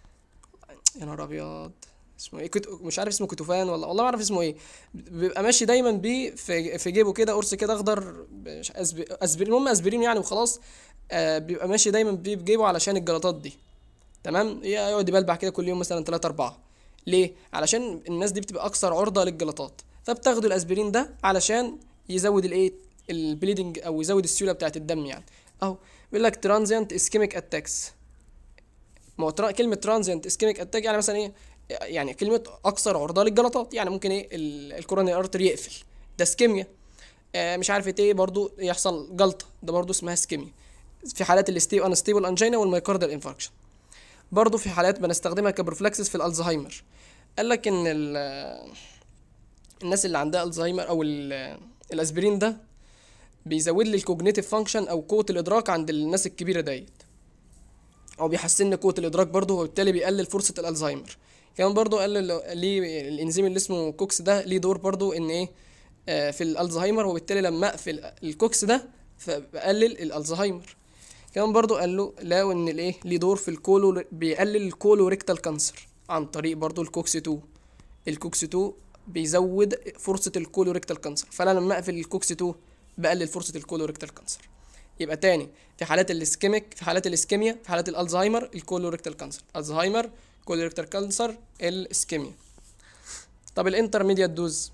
يا نهار ابيض اسمه ايه كت... مش عارف اسمه كتوفان ولا والله ما اعرف اسمه ايه. بيبقى ماشي دايما بيه في في جيبه كده قرص كده اخضر مش أسب... اسبرين المهم اسبرين يعني وخلاص. آه بيبقى ماشي دايما بيه في جيبه علشان الجلطات دي. تمام يقعد يبلبع كده كل يوم مثلا تلاتة أربعة. ليه؟ علشان الناس دي بتبقى اكثر عرضه للجلطات، فبتاخدوا الاسبرين ده علشان يزود الايه البليدنج او يزود السيوله بتاعه الدم يعني. اهو بيقول لك ترانزيانت اسكيميك اتاكس. ما هو ترا... كلمه ترانزيانت اسكيميك اتاك يعني مثلا ايه؟ يعني كلمه اكثر عرضه للجلطات، يعني ممكن ايه الكوروني ارتري يقفل، ده اسكيميا. آه مش عارف ايه برضو يحصل جلطه، ده برضو اسمها اسكيميا. في حالات الاستيب انستيبل انجينا والمايكاردال انفاركشن. برضو في حالات بنستخدمها كبروفلاكسس في الالزهايمر. قال لك ان الناس اللي عندها الزهايمر او الاسبرين ده بيزود لي الكوجنيتيف فانكشن او قوه الادراك عند الناس الكبيره ديت، او بيحسن قوه الادراك برضه، وبالتالي بيقلل فرصه الالزهايمر. كمان برضه قال ليه الانزيم اللي اسمه كوكس ده ليه دور برضه ان ايه آه في الالزهايمر، وبالتالي لما اقفل الكوكس ده فبقلل الالزهايمر. كمان برضه قال له لو ان الايه ليه دور في الكولو، بيقلل الكولوريكتال كانسر عن طريق برضه الكوكس اتنين. الكوكس اتنين بيزود فرصه الكولوريكتال كانسر، فانا لما اقفل الكوكس اتنين بقلل فرصه الكولوريكتال كانسر. يبقى تاني في حالات الاسكيميك، في حالات الاسكيميا، في حالات الالزهايمر الكولوريكتال كانسر، الزهايمر كولوريكتال كانسر الاسكيميا. طب الانترميديات دوز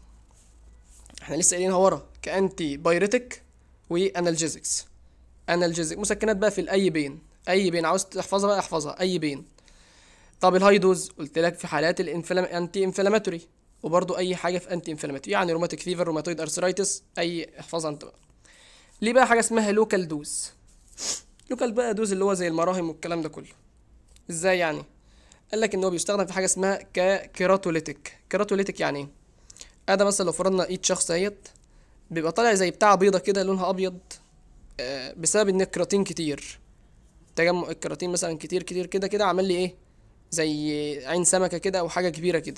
احنا لسه قايلينها ورا كانتي بايريتك وانالجيزكس. انالجيزك مسكنات بقى في الاي بين، اي بين عاوز تحفظها بقى احفظها اي بين. طب الهاي دوز قلت لك في حالات الانفلام انتي انفلاماتوري، وبرده اي حاجه في انتي انفلاماتوري يعني روماتيك فيفر روماتويد ارثرايتس اي احفظها انت بقى. ليه بقى حاجه اسمها لوكال دوز؟ لوكال بقى دوز اللي هو زي المراهم والكلام ده كله. ازاي يعني؟ قال لك ان هو بيستخدم في حاجه اسمها ككيراتوليتيك. كيراتوليتيك يعني ايه؟ ادي مثلا لو فرضنا ايد شخص اهيت بيبقى طالع زي بتاع بيضه كده لونها ابيض آه بسبب ان الكراتين كتير، تجمع الكراتين مثلا كتير كتير كده كده عمل لي ايه زي عين سمكه كده او حاجه كبيره كده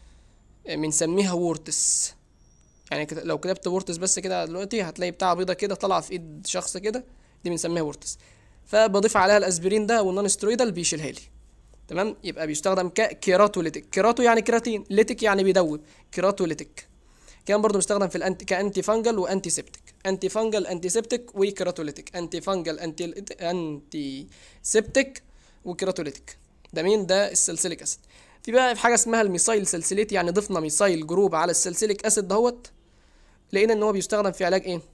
بنسميها آه وورتس. يعني كده لو كتبت وورتس بس كده دلوقتي هتلاقي بتاع بيضه كده طالعه في ايد شخص كده، دي بنسميها وورتس. فبضيف عليها الاسبرين ده والنون سترويدال بيشيلها لي. تمام يبقى بيستخدم ككيراتوليتيك. كيراتو يعني كيراتين، ليتيك يعني بيدوب، كيراتوليتيك. كمان برضو بيستخدم في الانتي كانتي فانجل وانتي سيبتيك. انتي فانجل انتي سيبتيك وكيراتوليتيك. انتي فانجل انتي انتي سيبتيك وكيراتوليتيك. ده مين؟ ده السلسليك اسيد. في بقى في حاجه اسمها الميثايل سلسليت، يعني ضفنا ميثايل جروب على السلسليك اسيد دهوت، لقينا ان هو بيستخدم في علاج ايه؟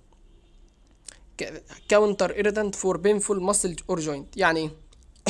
كاونتر ايريتانت فور بينفول ماسل اور جوينت. يعني ايه؟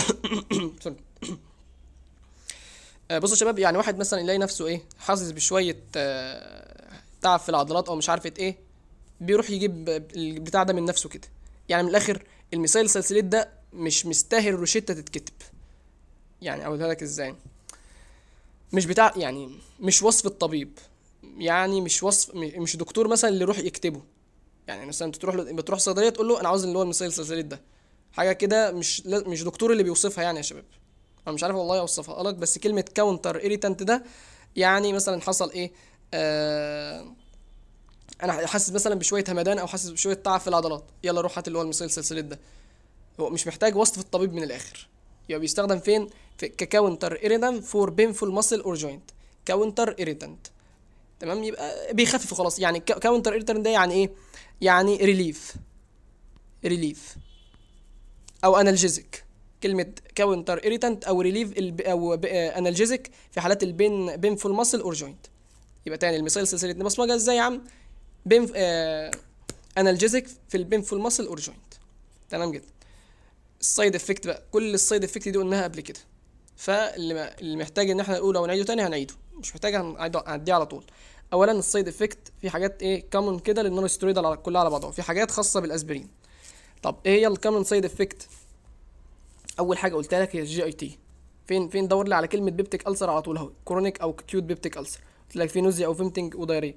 بصوا يا شباب، يعني واحد مثلا يلاقي نفسه ايه حاسس بشويه تعب في العضلات او مش عارفه ايه، بيروح يجيب البتاع ده من نفسه كده. يعني من الاخر الميثايل سلسليت ده مش مستاهل روشته تتكتب. يعني اقولها لك ازاي؟ مش بتاع يعني مش وصف الطبيب، يعني مش وصف مش دكتور مثلا اللي يروح يكتبه. يعني مثلا انت تروح له بتروح صيدليه تقول له انا عاوز اللي هو الميثايل سلسليت ده، حاجه كده مش مش دكتور اللي بيوصفها يعني يا شباب. انا مش عارف والله اوصفها لك، بس كلمه كاونتر ايريتانت ده يعني مثلا حصل ايه آه انا حاسس مثلا بشويه همدان او حاسس بشويه تعب في العضلات، يلا روح هات اللي هو الميثايل سلسليت ده. هو مش محتاج وصف الطبيب من الاخر. يبقى بيستخدم فين؟ في ككاونتر ايريتانت فور بينفول ماسل اور جوينت. كاونتر ايريتانت تمام، يبقى بيخفف خلاص. يعني كاونتر ايريتانت ده يعني ايه؟ يعني ريليف ريليف او انالجيزك. كلمه كاونتر ايريتانت او ريليف او انالجيزك في حالات البين بينفول ماسل اور جوينت. يبقى تاني الميثايل سلسليت نبصمجها ازاي يا عم؟ بين آه انالجيزك في البينفول ماسل اور جوينت. تمام جدا. السايد افكت بقى، كل السايد افكت دي قلناها قبل كده، فاللي اللي محتاج ان احنا نقوله ونعيده تاني هنعيده، مش محتاج هنعديه على طول. اولا السايد افكت في حاجات ايه كومن كده للنون سترويدال كلها على بعضها، في حاجات خاصه بالاسبرين. طب ايه هي الكومن سايد افكت؟ اول حاجه قلتها لك هي الجي اي تي. فين فين دور لي على كلمه بيبتيك ألسر على طول اهو، كرونيك او كيوت بيبتيك ألسر. قلت لك في نوزيا او فيمتنج ودايريا.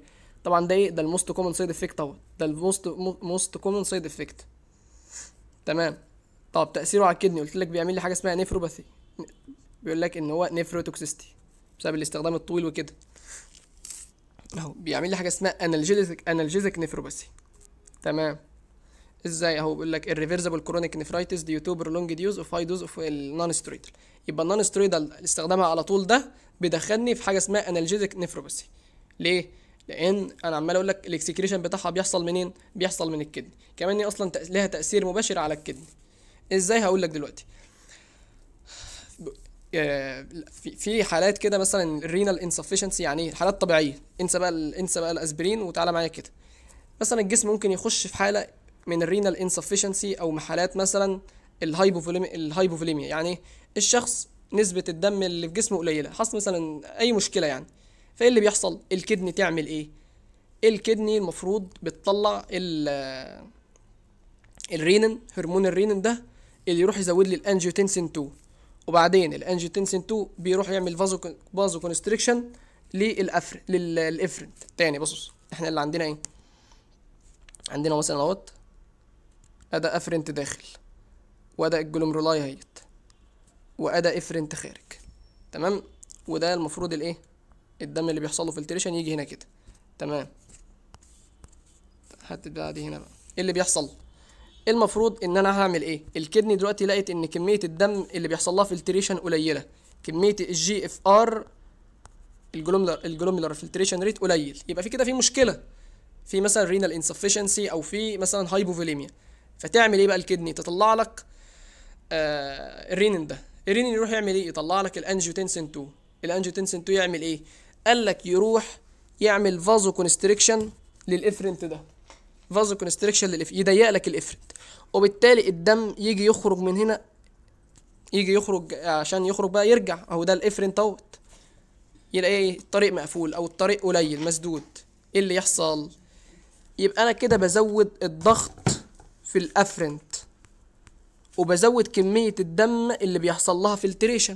طبعا ده ايه؟ ده الموست كومن سايد افكت اهو، ده الموست موست كومن سايد افكت. تمام. طب تاثيره على الكدني، قلت لك بيعمل لي حاجه اسمها نيفروباثي، بيقول لك ان هو نيفروتوكسيستي بسبب الاستخدام الطويل وكده اهو. بيعمل لي حاجه اسمها انالجيزك انالجيزك نيفروباثي. تمام. ازاي اهو؟ بيقول لك الريفرسبل كرونيك نيفرايتس ديو تو برولونج يوز اوف هاي دوز اوف النون سترويدال. يبقى النون سترويدال استخدامها على طول ده بيدخلني في حاجه اسمها انالجيزك نيفروباثي. ليه؟ لان انا عمال اقول لك الاكسكريشن بتاعها بيحصل منين؟ بيحصل من الكدني، كمان هي اصلا لها تاثير مباشر على الكدني. ازاي؟ هقول لك دلوقتي. في في حالات كده مثلا الرينال انسفشنسي، يعني حالات طبيعيه، انسى بقى انسى بقى الاسبرين وتعالى معايا كده. مثلا الجسم ممكن يخش في حاله من الرينال انسفشنسي او حالات مثلا الهايبوفوليميا. الهايبوفوليميا يعني الشخص نسبه الدم اللي في جسمه قليله، حصل مثلا اي مشكله يعني. فايه اللي بيحصل؟ الكدني تعمل ايه؟ الكدني المفروض بتطلع ال الرينين، هرمون الرينين ده اللي يروح يزود لي الانجيوتنسين اتنين، وبعدين الانجيوتنسين اتنين بيروح يعمل فازو فازو كونستريكشن للافر للافرنت تاني. بصوا احنا اللي عندنا ايه؟ عندنا مثلا اهوت ادى افرنت داخل، وادى الجلومرولاي اهيت، وادى افرنت خارج. تمام. وده المفروض الايه؟ الدم اللي بيحصل له فلتريشن يجي هنا كده. تمام. هتبقى دي هنا بقى ايه اللي بيحصل؟ المفروض ان انا هعمل ايه؟ الكدني دلوقتي لقيت ان كميه الدم اللي بيحصل لها فلتريشن قليله، كميه الجي اف ار الجلوميلر الجلوميلر فلتريشن ريت قليل، يبقى في كده في مشكله، في مثلا رينال انسفشنسي او في مثلا هايبوفوليميا. فتعمل ايه بقى الكدني؟ تطلع لك آه الرينين ده. الرينين يروح يعمل ايه؟ يطلع لك الانجيوتنسين اتنين. الانجيوتنسين اتنين يعمل ايه؟ قال لك يروح يعمل فازو كونستريكشن للافرنت ده، فازو كونستريكشن للإف... يضيق لك الافرنت، وبالتالي الدم يجي يخرج من هنا، يجي يخرج عشان يخرج بقى يرجع اهو ده الافرنت اهوت، يلاقي ايه؟ الطريق مقفول او الطريق قليل مسدود. ايه اللي يحصل؟ يبقى انا كده بزود الضغط في الافرنت، وبزود كمية الدم اللي بيحصل لها فلتريشن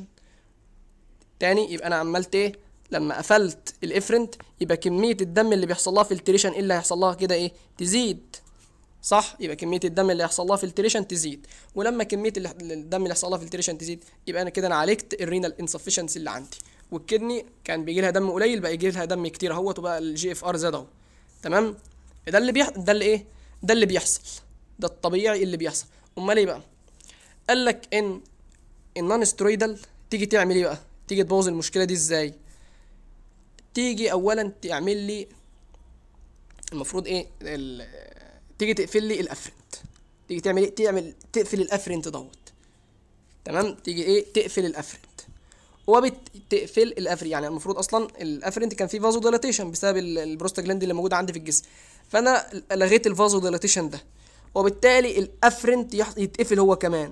تاني. يبقى انا عملت ايه؟ لما قفلت الافرنت يبقى كمية الدم اللي بيحصل لها فلتريشن ايه اللي هيحصل لها كده؟ ايه؟ تزيد، صح؟ يبقى كمية الدم اللي هيحصل لها فلتريشن تزيد، ولما كمية الدم اللي هيحصل لها فلتريشن تزيد يبقى انا كده انا عالجت الرينال انسفشنسي اللي عندي. والكدني كان بيجي لها دم قليل بقى يجي لها دم كتير اهوت، وبقى الجي اف ار زاد اهو. تمام. ده اللي بيح... ده اللي ايه؟ ده اللي بيحصل، ده الطبيعي اللي بيحصل. امال ايه بقى؟ قال لك ان النون سترويدال تيجي تعمل ايه بقى؟ تيجي تبوظ المشكله دي ازاي؟ تيجي اولا تعمل لي المفروض ايه؟ ال... تيجي تقفل لي الافرنت. تيجي تعمل ايه؟ تعمل تقفل الافرنت دوت. تمام. تيجي ايه؟ تقفل الافرنت، وبتقفل الافرنت يعني المفروض اصلا الافرنت كان فيه فازو ديلاتيشن بسبب البروستاجلاند اللي موجوده عندي في الجسم، فانا لغيت الفازو ديلاتيشن ده، وبالتالي الافرنت يتقفل هو كمان.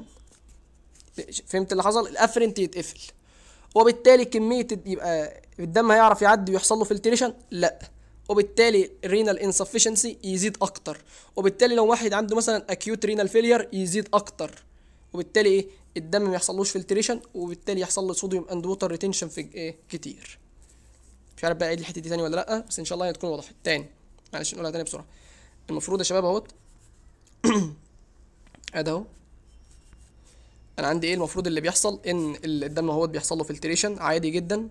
فهمت اللي حصل؟ الافرنت يتقفل، وبالتالي كميه يبقى الدم هيعرف يعدي ويحصل له فلتريشن؟ لا، وبالتالي الرينال انسفشنسي يزيد اكتر، وبالتالي لو واحد عنده مثلا اكيوت رينال فيلير يزيد اكتر، وبالتالي ايه؟ الدم ما يحصلوش فلتريشن، وبالتالي يحصل له صوديوم اند ووتر ريتنشن في ايه؟ كتير. مش عارف بقى ايه الحته دي تاني ولا لا، بس ان شاء الله هتكون وضحت. تاني معلش نقولها تاني بسرعه. المفروض يا شباب اهوت ادي اهو انا عندي ايه المفروض اللي بيحصل؟ ان الدم اهوت بيحصل له فلتريشن عادي جدا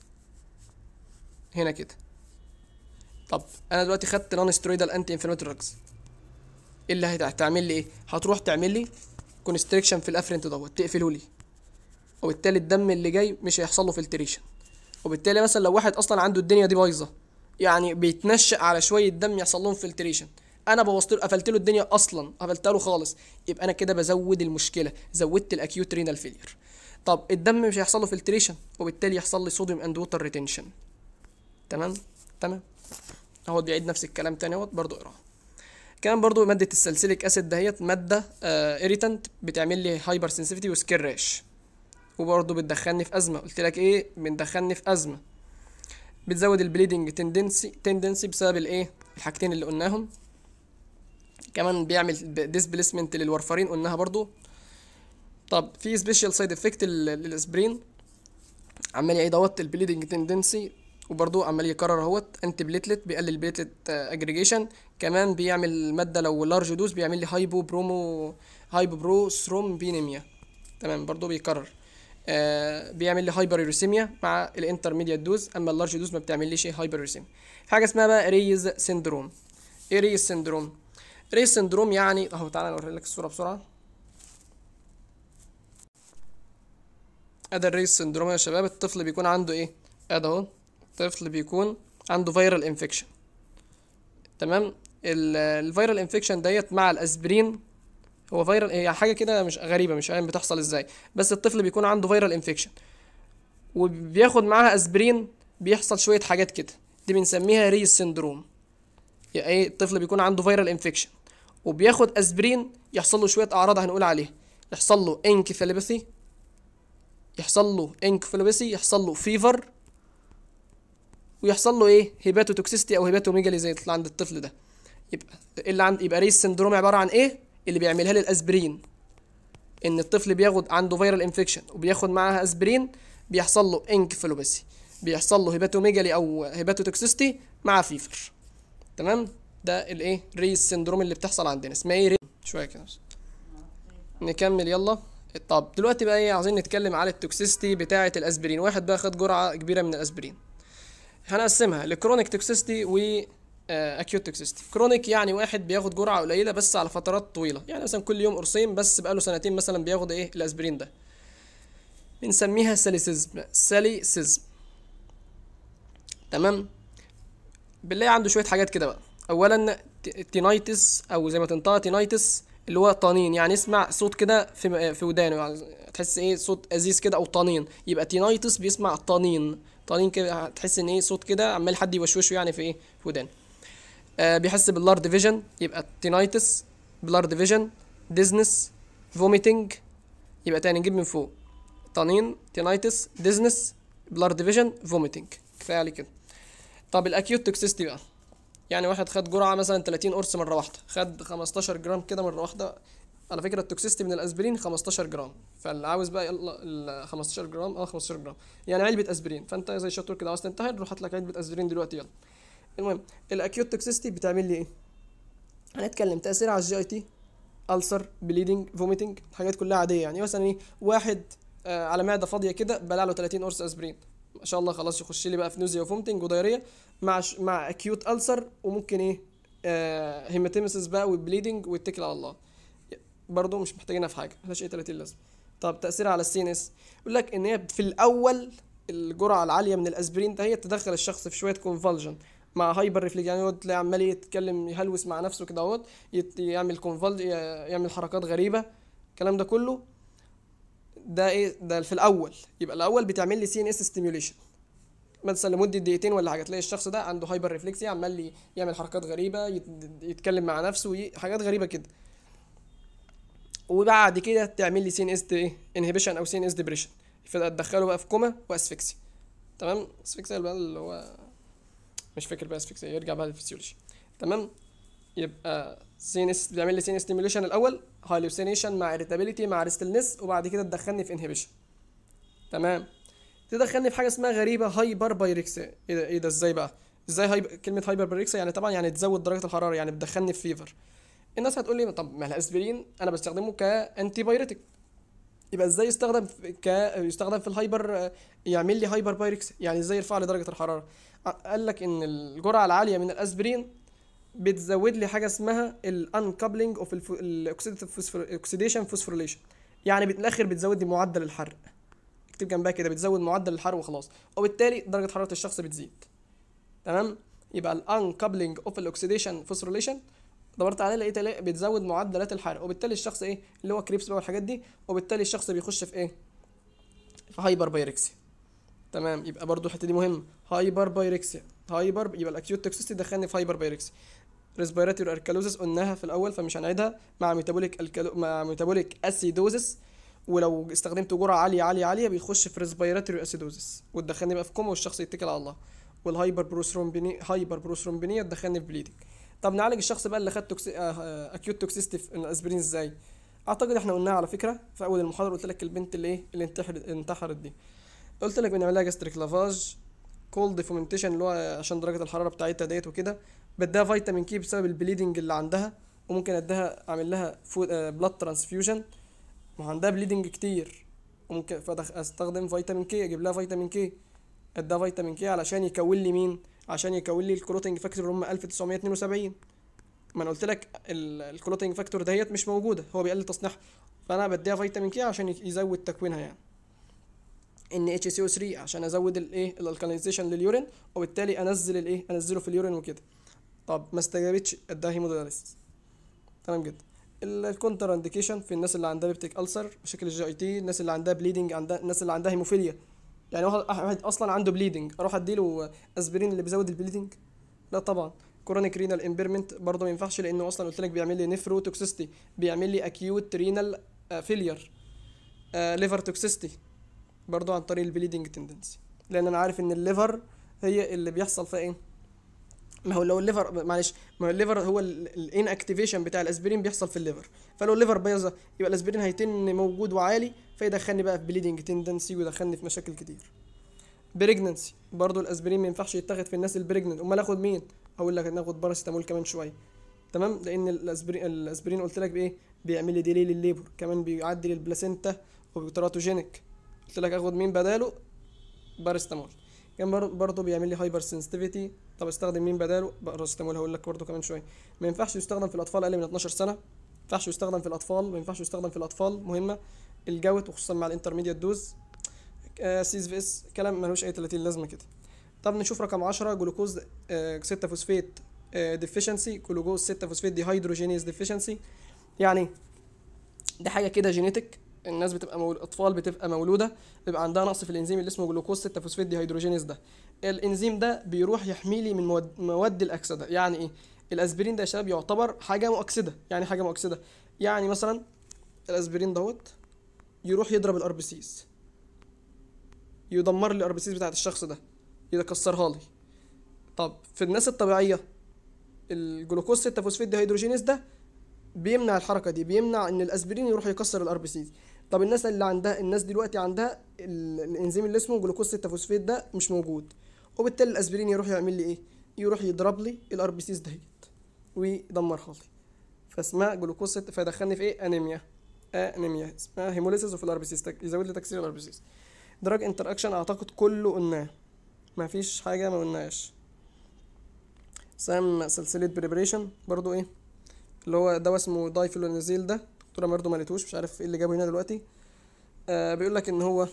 هنا كده. طب انا دلوقتي خدت نون سترويدال انتي انفلاماتوري دراجز، ايه اللي هتعمل لي؟ ايه؟ هتروح تعمل لي كونستريكشن في الافرنت دوت، تقفله لي، وبالتالي الدم اللي جاي مش هيحصل له فلتريشن. وبالتالي مثلا لو واحد اصلا عنده الدنيا دي بايظه، يعني بيتنشأ على شويه دم يحصل لهم فلتريشن، انا بوظت له، قفلت له الدنيا اصلا، قفلتها له خالص، يبقى انا كده بزود المشكله، زودت الاكيوت رينال فيلير. طب الدم مش هيحصل له فلتريشن، وبالتالي يحصل لي صوديوم اند ووتر ريتنشن. تمام تمام اهو بيعيد نفس الكلام تاني اهوت برضه اقراه. كمان برضو ماده السلسليك اسيد دهيت ماده اريتانت، بتعمل لي هايبر سنسيفيتي وسكير راش، وبرضو بتدخلني في ازمه. قلت لك ايه؟ بتدخلني في ازمه. بتزود البليدنج تندنسي تندنسي بسبب الايه؟ الحاجتين اللي قلناهم. كمان بيعمل ديسبليسمنت للورفارين قلناها برضو. طب في سبيشال سايد افكت للاسبرين، عمال يعيد اهوت البليدنج تندنسي وبرضو عمال يكرر اهوت. انتي بليتلت بيقلل بليتلت اجريجيشن، كمان بيعمل ماده لو لارج دوز بيعمل لي هايبو برومو هايبو برو ثرومبينيميا. تمام برضو بيكرر. آه بيعمل لي هايبر يوريسيميا مع الانترميديات دوز، اما اللارج دوز ما بتعمليش هايبر يوريسيميا. في حاجه اسمها بقى ريز سيندروم. ايه ريز سيندروم؟ ريز سيندروم يعني اهو، تعالى اوري لك الصوره بسرعه. ادي الريز سيندروم يا شباب. الطفل بيكون عنده ايه؟ ادي اهو، الطفل بيكون عنده فيرال انفكشن. تمام. الفيرال انفكشن ديت مع الاسبرين، هو فيرال، هي حاجه كده مش غريبه، مش عارف بتحصل ازاي، بس الطفل بيكون عنده فيرال انفكشن وبياخد معاها اسبرين، بيحصل شويه حاجات كده، دي بنسميها ريز سيندروم. يعني ايه؟ الطفل بيكون عنده فيرال انفكشن وبياخد اسبرين، يحصل له شويه اعراض هنقول عليها. يحصل له انكفالوباثي، يحصل له انكفالوباثي يحصل له فيفر، ويحصل له ايه؟ هيباتوتوكسيستي او هيباتوميجالي زي اللي عند الطفل ده. يبقى اللي عند يبقى ريس سندروم عباره عن ايه؟ اللي بيعملها لي الاسبرين، ان الطفل بياخد عنده فيرال انفكشن وبياخد معاها اسبرين، بيحصل له انكفالوباثي، بيحصل له هيباتوميجالي او هيباتوتوكسيستي مع فيفر. تمام. ده الايه؟ ريس سندروم اللي بتحصل عندنا اسمها ايه؟ شويه كده نكمل يلا. طب دلوقتي بقى ايه؟ عايزين نتكلم على التوكسيستي بتاعه الاسبرين. واحد بقى خد جرعه كبيره من الاسبرين، هنقسمها لكرونيك توكسيستي و اكيوت توكسيستي. كرونيك يعني واحد بياخد جرعه قليله بس على فترات طويله، يعني مثلا كل يوم قرصين بس بقاله سنتين مثلا بياخد ايه؟ الاسبرين ده، بنسميها ساليسيزم. ساليسيزم. تمام. بنلاقي عنده شويه حاجات كده بقى. اولا تينايتس، او زي ما تنطق تينايتس، اللي هو طنين، يعني يسمع صوت كده في في ودانه، يعني تحس ايه؟ صوت ازيز كده او طنين، يبقى تينايتس بيسمع طنين. طنين كده تحس ان ايه؟ صوت كده عمال حد يوشوشه يعني في ايه؟ في ودانه. آه بيحس باللار ديفيجن، يبقى تينايتس، بلار ديفيجن، ديزنس، فوميتنج. يبقى تاني نجيب من فوق: طنين، تينايتس، ديزنس، بلار ديفيجن، فوميتنج. كفايه عليه كده. طب الاكيوت توكسيستي بقى، يعني واحد خد جرعه مثلا تلاتين قرص مره واحده، خد خمستاشر جرام كده مره واحده. على فكره التوكسيستي من الاسبرين خمستاشر جرام، فاللي عاوز بقى يلا ال خمستاشر جرام، اه خمستاشر جرام يعني علبه اسبرين، فانت زي شطور كده عاوز تنتحر روح هات لك علبه اسبرين دلوقتي يلا. المهم الاكيوت توكسيستي بتعمل لي ايه؟ هنتكلم تاثير على الجي اي تي، ألسر، بليدنج، فوميتنج، الحاجات كلها عاديه. يعني مثلا ايه؟ واحد آه على معده فاضيه كده بلع له تلاتين قرص اسبرين، ما شاء الله خلاص يخش لي بقى في نوزيا وفومتنج ودايريه مع ش... مع اكيوت ألسر، وممكن ايه؟ آه هيماتيمسيس بقى والبليدنج، ويتكل على الله. برضه مش محتاجينها في حاجه، ملهاش اي تلاتين لازمه. طب تاثيرها على السي ان اس، يقول لك ان هي في الاول الجرعه العاليه من الاسبرين ده هي تدخل الشخص في شويه كونفالجن مع هايبر ريفليج، يعني يقعد تلاقي عمال يتكلم يهلوس مع نفسه كده اهوت، يعمل كونفالج، يعمل حركات غريبه، الكلام ده كله. ده ايه؟ ده في الاول. يبقى الاول بتعمل لي سي ان اس ستيميوليشن مثلا لمده دقيقتين ولا حاجه، تلاقي الشخص ده عنده هايبر ريفلكسي، عمال يعمل حركات غريبه، يتكلم مع نفسه، حاجات غريبه كده. وبعد كده تعمل لي سي ان اس ايه؟ انهبيشن او سي ان اس ديبريشن، فتدخله بقى في كوما واسفكسي. تمام. اسفكسي بقى اللي هو مش فاكر بقى اسفكسي، يرجع بقى للفسيولوجي. تمام. يبقى سي ان اس بيعمل لي سي ان اس ستيميوليشن الاول، هالوسينيشن مع اريتابيليتي مع ريستلنس، وبعد كده تدخلني في انهبيشن. تمام. تدخلني في حاجه اسمها غريبه هايبر بايركسيا. ايه ده؟ ايه ده ازاي بقى؟ ازاي هايبر؟ كلمه هايبر بايركسيا يعني طبعا يعني تزود درجه الحراره، يعني بتدخلني في فيفر. الناس هتقول لي طب ما الاسبرين انا بستخدمه كانتي بايريتك، يبقى ازاي يستخدم في ك يستخدم في الهايبر يعمل لي هايبر بايركس؟ يعني ازاي يرفع لي درجه الحراره؟ قال لك ان الجرعه العاليه من الاسبرين بتزود لي حاجه اسمها الانكابلنج اوف الاكسيديشن فوسفوريليشن، يعني بالاخر بتزود لي معدل الحرق. اكتب جنبها كده، بتزود معدل الحرق وخلاص، وبالتالي درجه حراره الشخص بتزيد. تمام. يبقى الانكابلنج اوف الاكسيديشن فوسفوريليشن دورت عليه لقيت بتزود معدلات الحرق، وبالتالي الشخص ايه؟ اللي هو كريبس بقى والحاجات دي، وبالتالي الشخص بيخش في ايه؟ في هايبر بايركسيا. تمام. يبقى برضو الحته دي مهمه، هايبر بايركسيا. هايبر يبقى الاكيوت توكسيستي دخلني في هايبر بايركسيا. ريسبيراتوري اركالوزس قلناها في الاول فمش هنعيدها، مع ميتابوليك الكالو... مع ميتابوليك اسيدوزس، ولو استخدمت جرعه عاليه عاليه عاليه بيخش في ريسبيراتوري اسيدوزس وتدخلني بقى في كوما والشخص يتكل على الله. والهايبر بروثرومبيني هايبر بروثرومبينيا تدخلني في بليدنج. طب نعالج الشخص بقى اللي خد توكسي... آه... اكيوت توكسيستي في الاسبرين ازاي؟ اعتقد احنا قلناها على فكره في اول المحاضره، قلت لك البنت اللي ايه؟ اللي انتحرت انتحرت دي، قلت لك بنعمل لها جاستريك لافاج كولد فومنتيشن اللي هو عشان درجه الحراره بتاعتها ديت وكده. بديها فيتامين كي بسبب البليدنج اللي عندها، وممكن اديها اعمل لها بلاد ترانسفيوجن، ما عندها بليدنج كتير، وممكن فدخ استخدم فيتامين كي، اجيب لها فيتامين كي، اديها فيتامين كي علشان يكون لي مين، عشان يكون لي الكلوتنج فاكتور اللي هم ألف وتسعمية اتنين وسبعين. ما انا قلت لك الكلوتنج فاكتور دهيت مش موجوده، هو بيقلل تصنيعها، فانا بديها فيتامين كي عشان يزود تكوينها يعني. ان اتش سي او ثلاثة عشان ازود الايه الالكاليزيشن لليورين، وبالتالي انزل الايه انزله في اليورين وكده. طب ما استجابتش، اديها هيمودياليسيس. تمام جدا. الكونتر انديكيشن في الناس اللي عندها بيبتيك ألسر، مشاكل الجي اي تي، الناس اللي عندها بليدنج، عندها الناس اللي عندها هيموفيليا. يعني واحد واحد اصلا عنده بليدنج اروح اديله اسبرين اللي بيزود البليدنج؟ لا طبعا. كورونيك رينال امبيرمنت برضه ما ينفعش، لانه اصلا قلت لك بيعمل لي نيفرو توكسيستي، بيعمل لي اكيوت رينال فيلير. ليفر توكسيستي برضه عن طريق البليدنج تندنسي، لان انا عارف ان الليفر هي اللي بيحصل فيها ايه. ما هو لو الليفر معلش ما هو الليفر هو الان اكتيفيشن بتاع الاسبرين بيحصل في الليفر، فلو الليفر بايظه يبقى الاسبرين هيتن موجود وعالي، فيدخلني بقى في بليدنج تندنسي ويدخلني في مشاكل كتير. بريجننسي برضو الاسبرين ما ينفعش يتاخد في الناس البريجننت. امال اخد مين؟ اقول لك هناخد باراسيتامول كمان شويه. تمام، لان الاسبرين الاسبرين قلت لك بايه، بيعمل لي ديلي للليبر، كمان بيعدي للبلاسينتا وبيتراتوجينيك. قلت لك اخد مين بداله؟ باراسيتامول. كان برضه بيعمل لي هايبر سنسيتيفيتي. طب استخدم مين بداله؟ باراسيتامول. هقول لك برضه كمان شويه. ما ينفعش يستخدم في الاطفال اقل من اتناشر سنه، ما ينفعش يستخدم في الاطفال ما ينفعش يستخدم في الاطفال مهمه الجوت، وخصوصا مع الانترميديت دوز. سيز في اس كلام ملوش اي تلاتين لازمه كده. طب نشوف رقم عشرة، جلوكوز ستة فوسفيت ديفيشنسي، جلوكوز ستة فوسفيت دي هيدروجينيز ديفيشنسي. يعني دي حاجه كده جينيتك، الناس بتبقى مول... اطفال بتبقى مولوده بيبقى عندها نقص في الانزيم اللي اسمه جلوكوز ستة فوسفيت دي هيدروجينيز. ده الانزيم ده بيروح يحمي لي من مواد, مواد الاكسده. يعني ايه؟ الاسبرين ده يا شباب يعتبر حاجه مؤكسده. يعني حاجه مؤكسده يعني مثلا الاسبرين دوت يروح يضرب الار بي سيز، يدمر لي الار بي سيز بتاعت الشخص ده، يكسرها لي. طب في الناس الطبيعيه الجلوكوز ستة فوسفيت دي هيدروجينيز ده بيمنع الحركه دي، بيمنع ان الاسبرين يروح يكسر الار بي سيز. طب الناس اللي عندها الناس دلوقتي عندها الانزيم اللي اسمه جلوكوز ستة فوسفيت ده مش موجود، وبالتالي الاسبرين يروح يعمل لي ايه؟ يروح يضرب لي الار بي سيز دهيت ويدمرها لي، فاسمها جلوكوز ستة، فيدخلني في ايه؟ انيميا. انيميا اسمها هيموليسيس اوف الار بي سيز، يزود لي تكسير الار بي سيز. دراج انتر اكشن اعتقد كله قلناه، ما فيش حاجه ما قلناش. سام سلسله بريبريشن برضو ايه اللي هو دواء اسمه دايفلونازيل. ده الدكتوره برضه ما لقيتوش، مش عارف ايه اللي جابه هنا دلوقتي. آه بيقول لك ان هو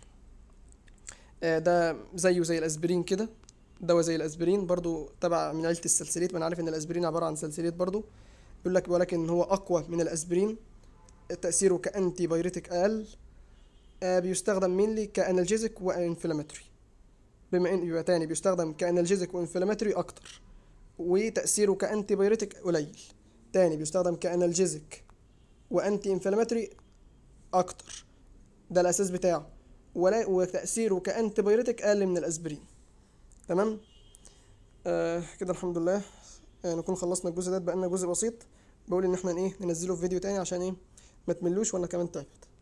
آه ده زيه زي الاسبرين كده، دواء زي الاسبرين برضه تبع من عيله السلسليت، ما انا عارف ان الاسبرين عباره عن سلسليت برضه. بيقول لك ولكن هو اقوى من الاسبرين، تاثيره كانتي بايريتك اقل. آه بيستخدم مينلي كانالجيزك وانفلاماتوري، بما ان يبقى تاني بيستخدم كانالجيزك وانفلاماتوري اكتر، وتاثيره كانتي بايريتك قليل. تاني بيستخدم كانالجيزك وانتي انفلاماتوري اكتر، ده الاساس بتاعه، ولا وتاثيره كانتي بايريتك اقل من الاسبرين. تمام. آه كده الحمد لله آه نكون خلصنا الجزء ده، بقى لنا جزء بسيط بقول ان احنا ايه ننزله في فيديو تاني عشان ايه ما تملوش وانا كمان تعبت.